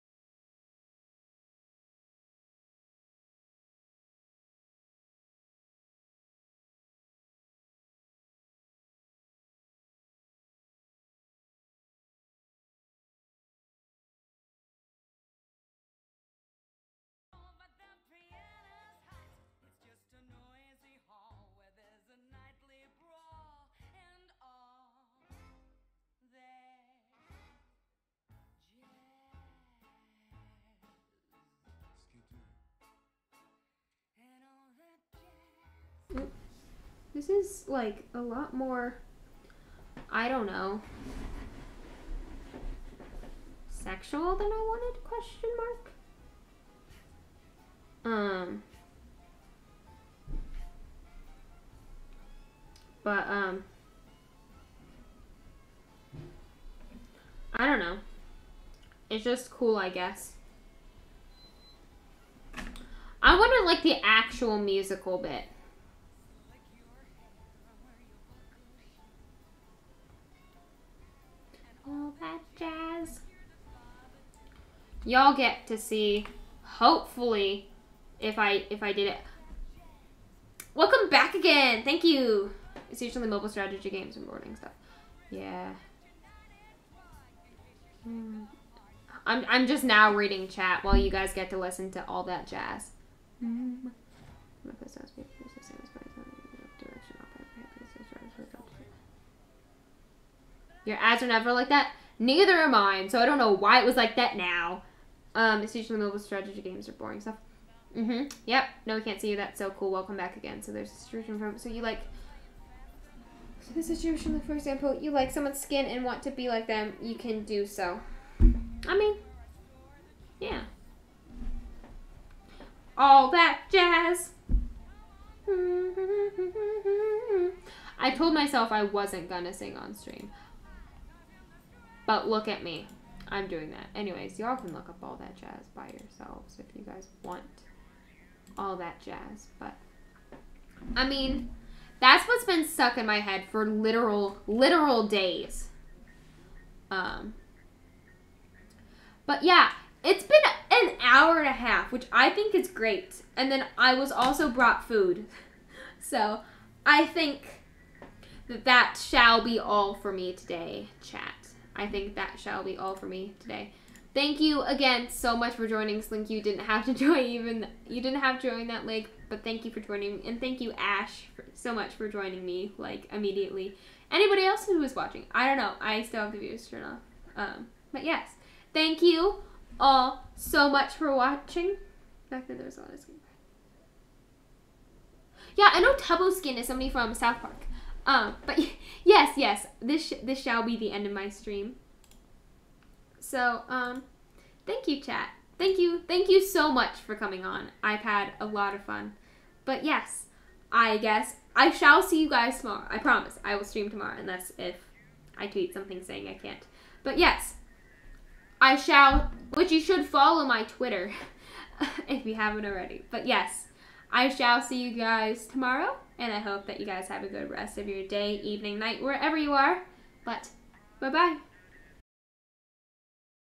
This is like a lot more, I don't know, sexual than I wanted, question mark. Um, but, um, I don't know. It's just cool, I guess. I wanted like the actual musical bit. All that jazz. Y'all get to see, hopefully, if I if I did it. Welcome back again. Thank you. It's usually mobile strategy games and boarding stuff. Yeah. Hmm. I'm I'm just now reading chat while you guys get to listen to all that jazz. Mm. Your ads are never like that. Neither are mine, so I don't know why it was like that now. Um, it's usually mobile strategy games or boring stuff. Mm-hmm. Yep. No, we can't see you. That's so cool. Welcome back again. So there's a situation from. So you like. So the situation, like, for example, you like someone's skin and want to be like them. You can do so. I mean, yeah. All that jazz. I told myself I wasn't gonna sing on stream. But look at me. I'm doing that. Anyways, y'all can look up all that jazz by yourselves if you guys want all that jazz. But, I mean, that's what's been stuck in my head for literal, literal days. Um, but yeah, it's been an hour and a half, which I think is great. And then I was also brought food. So, I think that that shall be all for me today, chat. I think that shall be all for me today. Thank you again so much for joining, Slink. You didn't have to join even, you didn't have to join that link, but thank you for joining. And thank you, Ash, for, so much for joining me, like, immediately. Anybody else who was watching? I don't know. I still have the views turned off. Um, but yes, thank you all so much for watching. Back then there was a lot of skin. Yeah, I know Tubbo Skin is somebody from South Park. Um, but yes, yes, this sh this shall be the end of my stream. So, um, thank you, chat. Thank you, thank you so much for coming on. I've had a lot of fun. But yes, I guess I shall see you guys tomorrow. I promise, I will stream tomorrow, unless if I tweet something saying I can't. But yes, I shall, which you should follow my Twitter if you haven't already. But yes, I shall see you guys tomorrow. And I hope that you guys have a good rest of your day, evening, night, wherever you are. But, bye-bye.